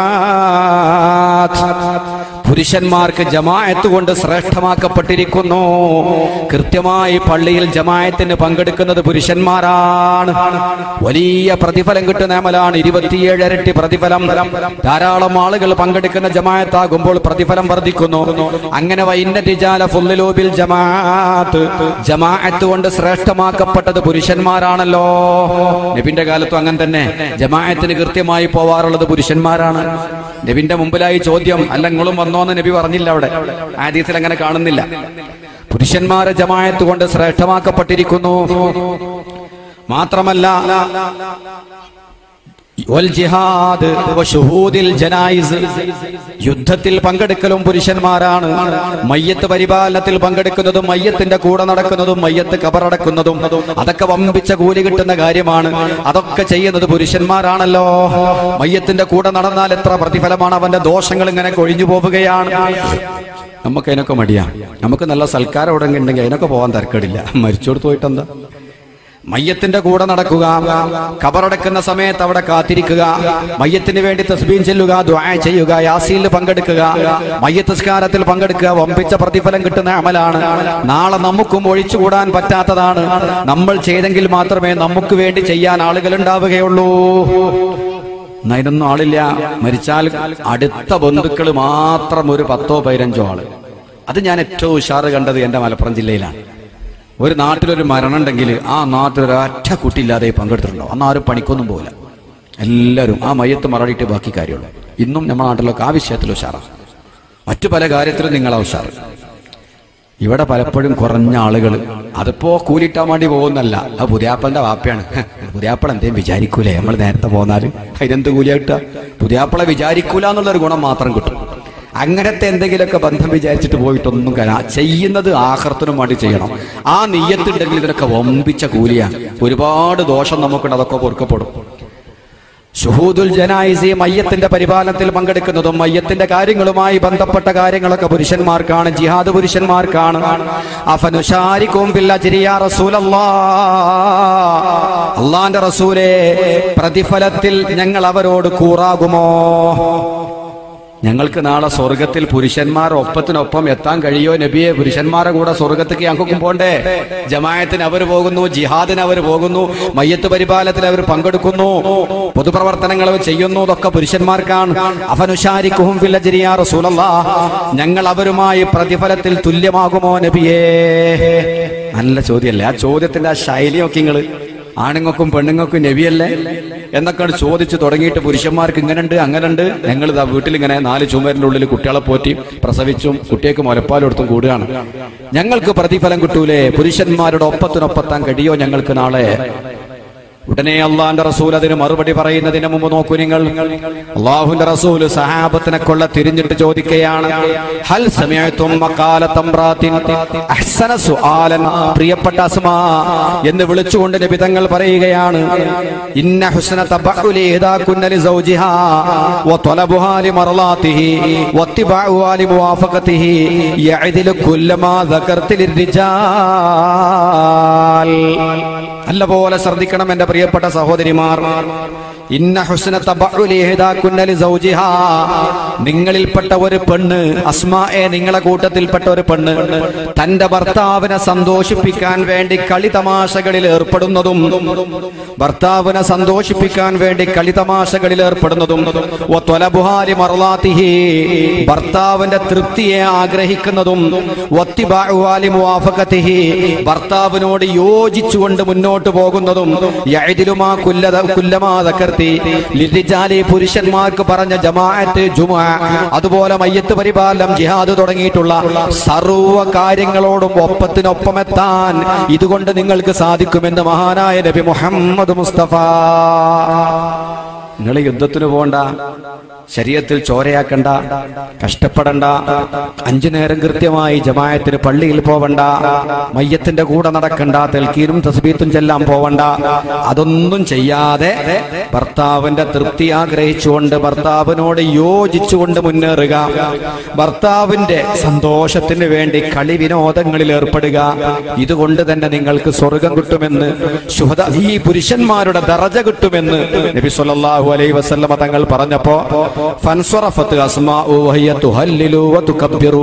ജമാഅത്ത്, പുരുഷന്മാർക്ക് ജമാഅത്ത് കൊണ്ട് ശ്രേഷ്ഠമാക്കപ്പെട്ടിരിക്കുന്നു. കൃത്യമായി പള്ളിയിൽ ജമാഅത്തിന് പങ്കെടുക്കുന്നത് പുരുഷന്മാരാണ്. വലിയ പ്രതിഫലം കിട്ടുന്ന അമലാണ്, ഇരുപത്തിയേഴ് ഇരട്ടി പ്രതിഫലം. ധാരാളം ആളുകൾ പങ്കെടുക്കുന്ന ജമാഅത്താകുമ്പോൾ പ്രതിഫലം വർദ്ധിക്കുന്നു. അങ്ങനെ വഇന്ന റിജാല ഫുള്ളിലൂ ബിൽ ജമാഅത്ത്, ജമാഅത്ത് കൊണ്ട് ശ്രേഷ്ഠമാക്കപ്പെട്ടത് പുരുഷന്മാരാണല്ലോ. നബിന്റെ കാലത്തും അങ്ങനെ തന്നെ ജമാഅത്തിന് കൃത്യമായി പോവാറുള്ളത് പുരുഷന്മാരാണ്. നബിന്റെ മുമ്പിലായി ചോദ്യം, അല്ല നിങ്ങളും വന്നോന്ന് നബി പറഞ്ഞില്ല. അവിടെ ഹദീസിൽ അങ്ങനെ കാണുന്നില്ല. പുരുഷന്മാരെ ജമാഅത്ത് കൊണ്ട് ശ്രേഷ്ഠമാക്കപ്പെട്ടിരിക്കുന്നു. മാത്രമല്ല യുദ്ധത്തിൽ പങ്കെടുക്കലും പുരുഷന്മാരാണ്. മയ്യത്ത് പരിപാലനത്തിൽ പങ്കെടുക്കുന്നതും മയ്യത്തിന്റെ കൂടെ നടക്കുന്നതും മയ്യത്ത് കബറടക്കുന്നതും അതൊക്കെ വമ്പിച്ച കൂലി കിട്ടുന്ന കാര്യമാണ്. അതൊക്കെ ചെയ്യുന്നത് പുരുഷന്മാരാണല്ലോ. മയ്യത്തിന്റെ കൂടെ നടന്നാൽ എത്ര പ്രതിഫലമാണ്, അവന്റെ ദോഷങ്ങൾ ഇങ്ങനെ കൊഴിഞ്ഞു പോവുകയാണ്. നമുക്ക് അതിനൊക്കെ മടിയാ. നമുക്ക് നല്ല സൽക്കാരം ഉടങ്ങി ഉണ്ടെങ്കിൽ അതിനൊക്കെ പോകാൻ തരക്കേടില്ല. മരിച്ചോട് പോയിട്ടെന്താ? മയ്യത്തിന്റെ കൂടെ നടക്കുക, ഖബറടക്കുന്ന സമയത്ത് അവിടെ കാത്തിരിക്കുക, മയ്യത്തിന് വേണ്ടി തസ്ബീഹ് ചൊല്ലുക, ദുആ ചെയ്യുക, യാസീനിൽ പങ്കെടുക്കുക, മയ്യത്ത് നിസ്കാരത്തിൽ പങ്കെടുക്കുക, വമ്പിച്ച പ്രതിഫലം കിട്ടുന്ന അമലാണ്. നാളെ നമുക്കും ഒഴിച്ചുകൂടാൻ പറ്റാത്തതാണ്. നമ്മൾ ചെയ്തെങ്കിൽ മാത്രമേ നമുക്ക് വേണ്ടി ചെയ്യാൻ ആളുകൾ ഉണ്ടാവുകയുള്ളൂ. അതിനൊന്നും ആളില്ല. മരിച്ചാൽ അടുത്ത ബന്ധുക്കൾ മാത്രം ഒരു പത്തോ പതിനഞ്ചോ ആള്. അത് ഞാൻ ഏറ്റവും ഉഷാറ് കണ്ടത് എന്റെ മലപ്പുറം ജില്ലയിലാണ്. ഒരു നാട്ടിലൊരു മരണം ഉണ്ടെങ്കിൽ ആ നാട്ടിലൊരൊറ്റ കുട്ടിയില്ലാതെ പങ്കെടുത്തിട്ടുണ്ടോ? അന്ന് ആരും പണിക്കൊന്നും പോകില്ല. എല്ലാവരും ആ മയ്യത്ത് മറടിയിട്ട് ബാക്കി കാര്യമുള്ളൂ. ഇന്നും നമ്മുടെ നാട്ടിലൊക്കെ ആ വിഷയത്തിൽ ഉഷാറാണ്. മറ്റു പല കാര്യത്തിലും നിങ്ങളാ ഉഷാറ്. ഇവിടെ പലപ്പോഴും കുറഞ്ഞ ആളുകൾ, അതിപ്പോ കൂലിട്ടാൻ വേണ്ടി പോകുന്നല്ല, അത് പുതിയാപ്പളിന്റെ വാപ്പയാണ്. പുതിയാപ്പള എന്തേലും വിചാരിക്കൂലേ നമ്മൾ നേരത്തെ പോന്നാല്? അതിനെന്ത് കൂലിയാ കിട്ടുക? പുതിയാപ്പളെ വിചാരിക്കൂല എന്നുള്ളൊരു ഗുണം മാത്രം കിട്ടും. അങ്ങനത്തെ എന്തെങ്കിലുമൊക്കെ ബന്ധം വിചാരിച്ചിട്ട് പോയിട്ടൊന്നും കാണാം. ചെയ്യുന്നത് ആഖിറത്തിനും വേണ്ടി ചെയ്യണം. ആ നിയ്യത്തുണ്ടെങ്കിൽ ഇതിനൊക്കെ വമ്പിച്ച കൂലിയാ. ഒരുപാട് ദോഷം നമുക്കുണ്ട്, അതൊക്കെ പൊറുക്കപ്പെടും. ശുഹൂദുൽ ജനായിസി, മയ്യത്തിന്റെ പരിപാലനത്തിൽ പങ്കെടുക്കുന്നതും മയ്യത്തിന്റെ കാര്യങ്ങളുമായി ബന്ധപ്പെട്ട കാര്യങ്ങളൊക്കെ പുരുഷന്മാർക്കാണ്. ജിഹാദ് പുരുഷന്മാർക്കാണ്. അഫനുശാരികും ബിൽ അജ്രി യാ റസൂലല്ലാഹ്, അല്ലാഹുവിന്റെ റസൂലേ, പ്രതിഫലത്തിൽ ഞങ്ങൾ അവരോട് കൂറാകുമോ? ഞങ്ങൾക്ക് നാളെ സ്വർഗത്തിൽ പുരുഷന്മാർ ഒപ്പത്തിനൊപ്പം എത്താൻ കഴിയോ നബിയെ? പുരുഷന്മാരെ കൂടെ സ്വർഗത്തേക്ക് ഞങ്ങൾക്കും പോണ്ടേ? ജമാഅത്തിന് അവർ പോകുന്നു, ജിഹാദിന് അവർ പോകുന്നു, മയ്യത്ത് പരിപാലനത്തിൽ അവർ പങ്കെടുക്കുന്നു, പൊതുപ്രവർത്തനങ്ങൾ ചെയ്യുന്നു. ഇതൊക്കെ പുരുഷന്മാർക്കാണ്. അഫനുശാരികുഹും ഫിൽ അജ്രി യാ റസൂലല്ലാഹ്, ഞങ്ങൾ അവരുമായി പ്രതിഫലത്തിൽ തുല്യമാകുമോ നബിയേ? നല്ല ചോദ്യമല്ലേ? ആ ചോദ്യത്തിന്റെ ആ ശൈലി നോക്കി നിങ്ങൾ. ആണുങ്ങൾക്കും പെണ്ണുങ്ങൾക്കും നബിയല്ലേ എന്നൊക്കെ ചോദിച്ചു തുടങ്ങിയിട്ട് പുരുഷന്മാർക്ക് ഇങ്ങനെയുണ്ട് അങ്ങനെയുണ്ട്. ഞങ്ങൾ ഇതാ വീട്ടിലിങ്ങനെ നാല് ചുമരിന്റെ ഉള്ളിൽ കുട്ടികളെ പോറ്റി പ്രസവിച്ചും കുട്ടികൾക്ക് മുലപ്പാലെടുത്തും കൂടുകയാണ്. ഞങ്ങൾക്ക് പ്രതിഫലം കിട്ടൂലേ? പുരുഷന്മാരുടെ ഒപ്പത്തിനൊപ്പത്താൻ കഴിയോ ഞങ്ങൾക്ക് നാളെ? ഉടനെ അള്ളാന്റെ റസൂൽ അതിന് മറുപടി പറയുന്നതിന് മുമ്പ് നോക്കൂ നിങ്ങൾ, അള്ളാഹുവിന്റെ റസൂൽ സഹാബത്തിനെ കൊള്ള തിരിഞ്ഞിട്ട് ചോദിക്കുകയാണ്, ഹൽ സമിഅതും മഖാലത ഇംറാത്തിൻ അഹ്സന സുആലൻ, പ്രിയപ്പെട്ട അസ്മാ എന്ന് വിളിച്ചുകൊണ്ട് നബി തങ്ങൾ പറയുകയാണ്, ഇന്ന ഹുസ്ന തബഉലി ഇദാകുന്ന ലിസൗജിഹാ വതലബുഹാ ലിമർളാതിഹി വത്തിബഉഹാ ലിമുവാഫഖതിഹി യഅദിലു കുല്ലമാ ദകർത ലിർരിജാൽ. നല്ലപോലെ ശ്രദ്ധിക്കണം എന്റെ പ്രിയപ്പെട്ട സഹോദരിമാർ. ഇന്ന ഹുസ്ന തബഉലി ഇഹ്ദാകുന്ന ലിസൗജിഹാ, നിങ്ങളിൽപ്പെട്ട ഒരു പെണ്ണ്, അസ്മായെ നിങ്ങളെ കൂട്ടത്തിൽപ്പെട്ട ഒരു പെണ്ണ് തന്റെ ഭർത്താവിനെ സന്തോഷിപ്പിക്കാൻ വേണ്ടി കളിതമാശകളിൽ ഏർപ്പെടുന്നതും ഭർത്താവിനെ സന്തോഷിപ്പിക്കാൻ വേണ്ടി കളിതമാശകളിൽ ഏർപ്പെടുന്നതും വതലബുഹാ ലിമർളാതിഹി, ഭർത്താവിന്റെ തൃപ്തിയെ ആഗ്രഹിക്കുന്നതും വത്തിബഉഹാ ലിമുവാഫഖതിഹി, ഭർത്താവിനോട് യോജിച്ചുകൊണ്ട് മുന്നോട്ട് പോകുന്നതും യഅദിലുമാ കുല്ലദ കുല്ലമാ ദകർതി ലിർരിജാലി, പുരുഷന്മാർക്ക് പറഞ്ഞ ജമാഅത്ത് ജുമുഅ അതുപോലെ മയ്യത്ത് പരിപാലനം ജിഹാദ് തുടങ്ങിയിട്ടുള്ള സർവ്വ കാര്യങ്ങളോടും ഒപ്പത്തിനൊപ്പമെത്താൻ ഇതുകൊണ്ട് നിങ്ങൾക്ക് സാധിക്കുമെന്ന് മഹാനായ നബി മുഹമ്മദ് മുസ്തഫ. നിങ്ങൾ യുദ്ധത്തിന് പോകണ്ട, ശരീഅത്തിൽ ചോരയാക്കണ്ട, കഷ്ടപ്പെടണ്ട, അഞ്ചു നേരം കൃത്യമായി ജമാഅത്തിന് പള്ളിയിൽ പോവണ്ട, മയ്യത്തിന്റെ കൂടെ നടക്കണ്ട, തെൽക്കീനും തസ്ബീത്തും ചെല്ലാൻ പോവണ്ട, അതൊന്നും ചെയ്യാതെ ഭർത്താവിന്റെ തൃപ്തി ആഗ്രഹിച്ചുകൊണ്ട് ഭർത്താവിനോട് യോജിച്ചുകൊണ്ട് മുന്നേറുക, ഭർത്താവിന്റെ സന്തോഷത്തിന് വേണ്ടി കളി വിനോദങ്ങളിൽ ഏർപ്പെടുക, ഇതുകൊണ്ട് തന്നെ നിങ്ങൾക്ക് സ്വർഗം കിട്ടുമെന്ന്, ശുഹദ ഈ പുരുഷന്മാരുടെ ദറജ കിട്ടുമെന്ന് നബി സ്വല്ലല്ലാഹു അലൈഹി വസല്ലമ തങ്ങൾ പറഞ്ഞപ്പോ ഫൻസറഫത്ത് അസ്മാഉ വഹിയ തുഹല്ലിലു വതുകബ്ബിറു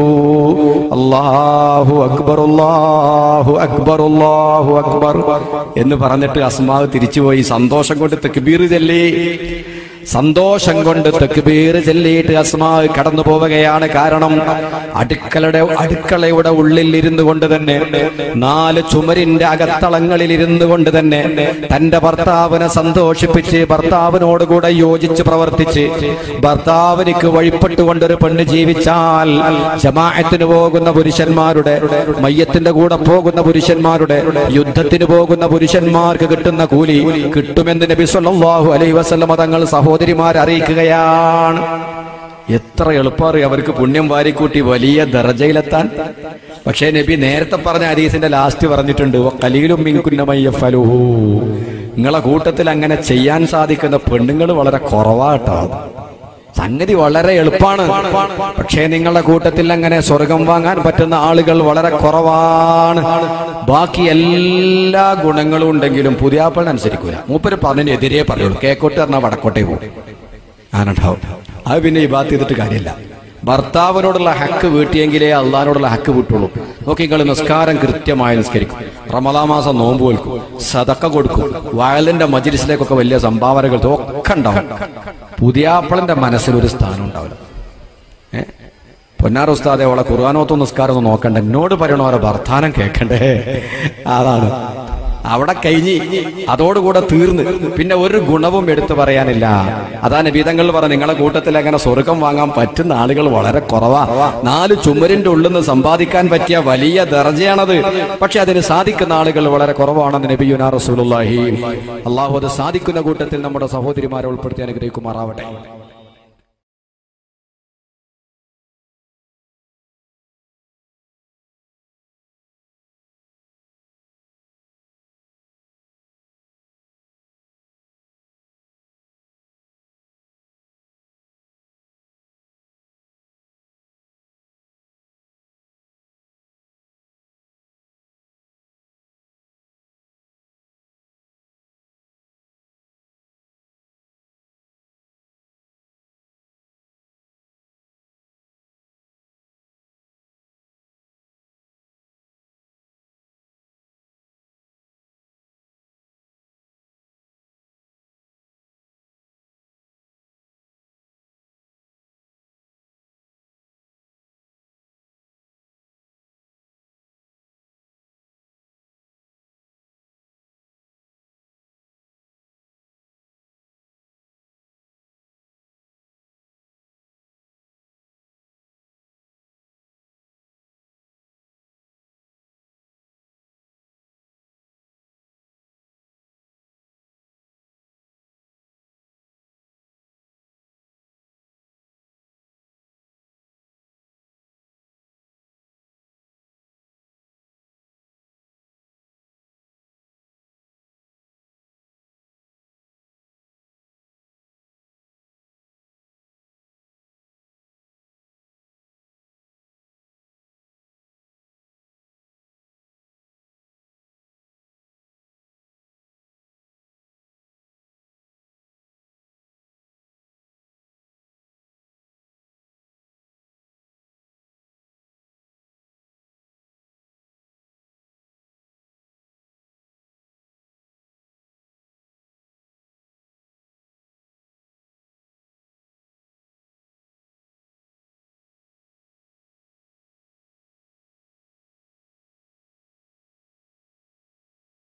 അല്ലാഹു അക്ബർ അല്ലാഹു അക്ബർ അല്ലാഹു അക്ബർ എന്ന് പറഞ്ഞിട്ട് അസ്മാ തിരിച്ചുപോയി സന്തോഷം കൊണ്ട് തക്ബീർ ചൊല്ലി. സന്തോഷം കൊണ്ട് തക്ബീർ ചൊല്ലിയിട്ട് അസ്മാ കടന്നു പോവുകയാണ്. കാരണം അടുക്കളയുടെ അടുക്കളയുടെ ഉള്ളിൽ ഇരുന്നു കൊണ്ട് തന്നെ, നാല് ചുമരിന്റെ അകത്തളങ്ങളിൽ ഇരുന്നു കൊണ്ട് തന്നെ തന്റെ ഭർത്താവിനെ സന്തോഷിപ്പിച്ച് ഭർത്താവിനോടുകൂടെ യോജിച്ച് പ്രവർത്തിച്ച് ഭർത്താവിനിക്ക് വഴിപ്പെട്ടുകൊണ്ടൊരു പെണ്ണ് ജീവിച്ചാൽ ജമാഅത്തിന് പോകുന്ന പുരുഷന്മാരുടെ, മയ്യത്തിന്റെ കൂടെ പോകുന്ന പുരുഷന്മാരുടെ, യുദ്ധത്തിന് പോകുന്ന പുരുഷന്മാർക്ക് കിട്ടുന്ന കൂലി കിട്ടുമെന്ന് നബി സല്ലല്ലാഹു അലൈഹി വസല്ലമ തങ്ങൾ സഹോദരിമാരെ അറിയിക്കുകയാണ്. എത്ര എളുപ്പമാണ് അവർക്ക് പുണ്യം വാരിക്കൂട്ടി വലിയ ദർജയിലെത്താൻ. പക്ഷേ നബി നേരത്തെ പറഞ്ഞ ഹദീസിന്റെ ലാസ്റ്റ് പറഞ്ഞിട്ടുണ്ട്, ഖലീലും മിൻകുന്ന മയ്യഫലുഹു, നിങ്ങളെ കൂട്ടത്തിൽ അങ്ങനെ ചെയ്യാൻ സാധിക്കുന്ന പെണ്ണുങ്ങൾ വളരെ കുറവാട്ടോ. സംഗതി വളരെ എളുപ്പമാണ്, പക്ഷേ നിങ്ങളുടെ കൂട്ടത്തിൽ അങ്ങനെ സ്വർഗം വാങ്ങാൻ പറ്റുന്ന ആളുകൾ വളരെ കുറവാണ്. ബാക്കി എല്ലാ ഗുണങ്ങളും ഉണ്ടെങ്കിലും പുതിയാപ്പളിനെ അനുസരിക്കൂല. മൂപ്പര് പറഞ്ഞതിനെതിരെ പറയുള്ളൂ. കേക്കോട്ട് പറഞ്ഞാൽ വടക്കോട്ടേ പോകും. ആനുണ്ടാവും. അത് പിന്നെ ഈ ബാത്ത് ചെയ്തിട്ട് കാര്യമില്ല. ഭർത്താവിനോടുള്ള ഹക്ക് വീട്ടിയെങ്കിലേ അള്ളാഹിനോടുള്ള ഹക്ക് വീട്ടുള്ളൂ. നോക്കി, നിങ്ങൾ നിസ്കാരം കൃത്യമായി നിസ്കരിക്കും, റമളാൻ മാസം നോമ്പ് കൊടുക്കും, സദക്ക കൊടുക്കും, വയലിന്റെ മജ്ലിസിലേക്കൊക്കെ വലിയ സംഭാവനകൾ ഒക്കെ ഉണ്ടാവും. പുതിയാപ്പളന്റെ മനസ്സിലൊരു സ്ഥാനം ഉണ്ടാവില്ല. ഏഹ് പൊന്നാർ ഉസ്താദെ അവളെ ഖുർആനോത്തും നിസ്കാരമൊന്നും നോക്കണ്ട, എന്നോട് പറയണോ അവരെ വർത്താനം കേൾക്കണ്ടേ. അതാണ് അവിടെ കഴിഞ്ഞ്, അതോടുകൂടെ തീർന്ന്, പിന്നെ ഒരു ഗുണവും എടുത്തു പറയാനില്ല. അതാ നബി തങ്ങൾ പറഞ്ഞ, നിങ്ങളെ കൂട്ടത്തിൽ അങ്ങനെ സ്വർഗം വാങ്ങാൻ പറ്റുന്ന ആളുകൾ വളരെ കുറവാ. നാല് ചുമരിന്റെ ഉള്ളിൽ നിന്ന് സമ്പാദിക്കാൻ പറ്റിയ വലിയ ദർജയാണത്. പക്ഷെ അതിന് സാധിക്കുന്ന ആളുകൾ വളരെ കുറവാണെന്ന് നബിയുനാ റസൂലുള്ളാഹി. അള്ളാഹു അത് സാധിക്കുന്ന കൂട്ടത്തിൽ നമ്മുടെ സഹോദരിമാരെ ഉൾപ്പെടുത്തി അനുഗ്രഹിക്കുമാറാവട്ടെ.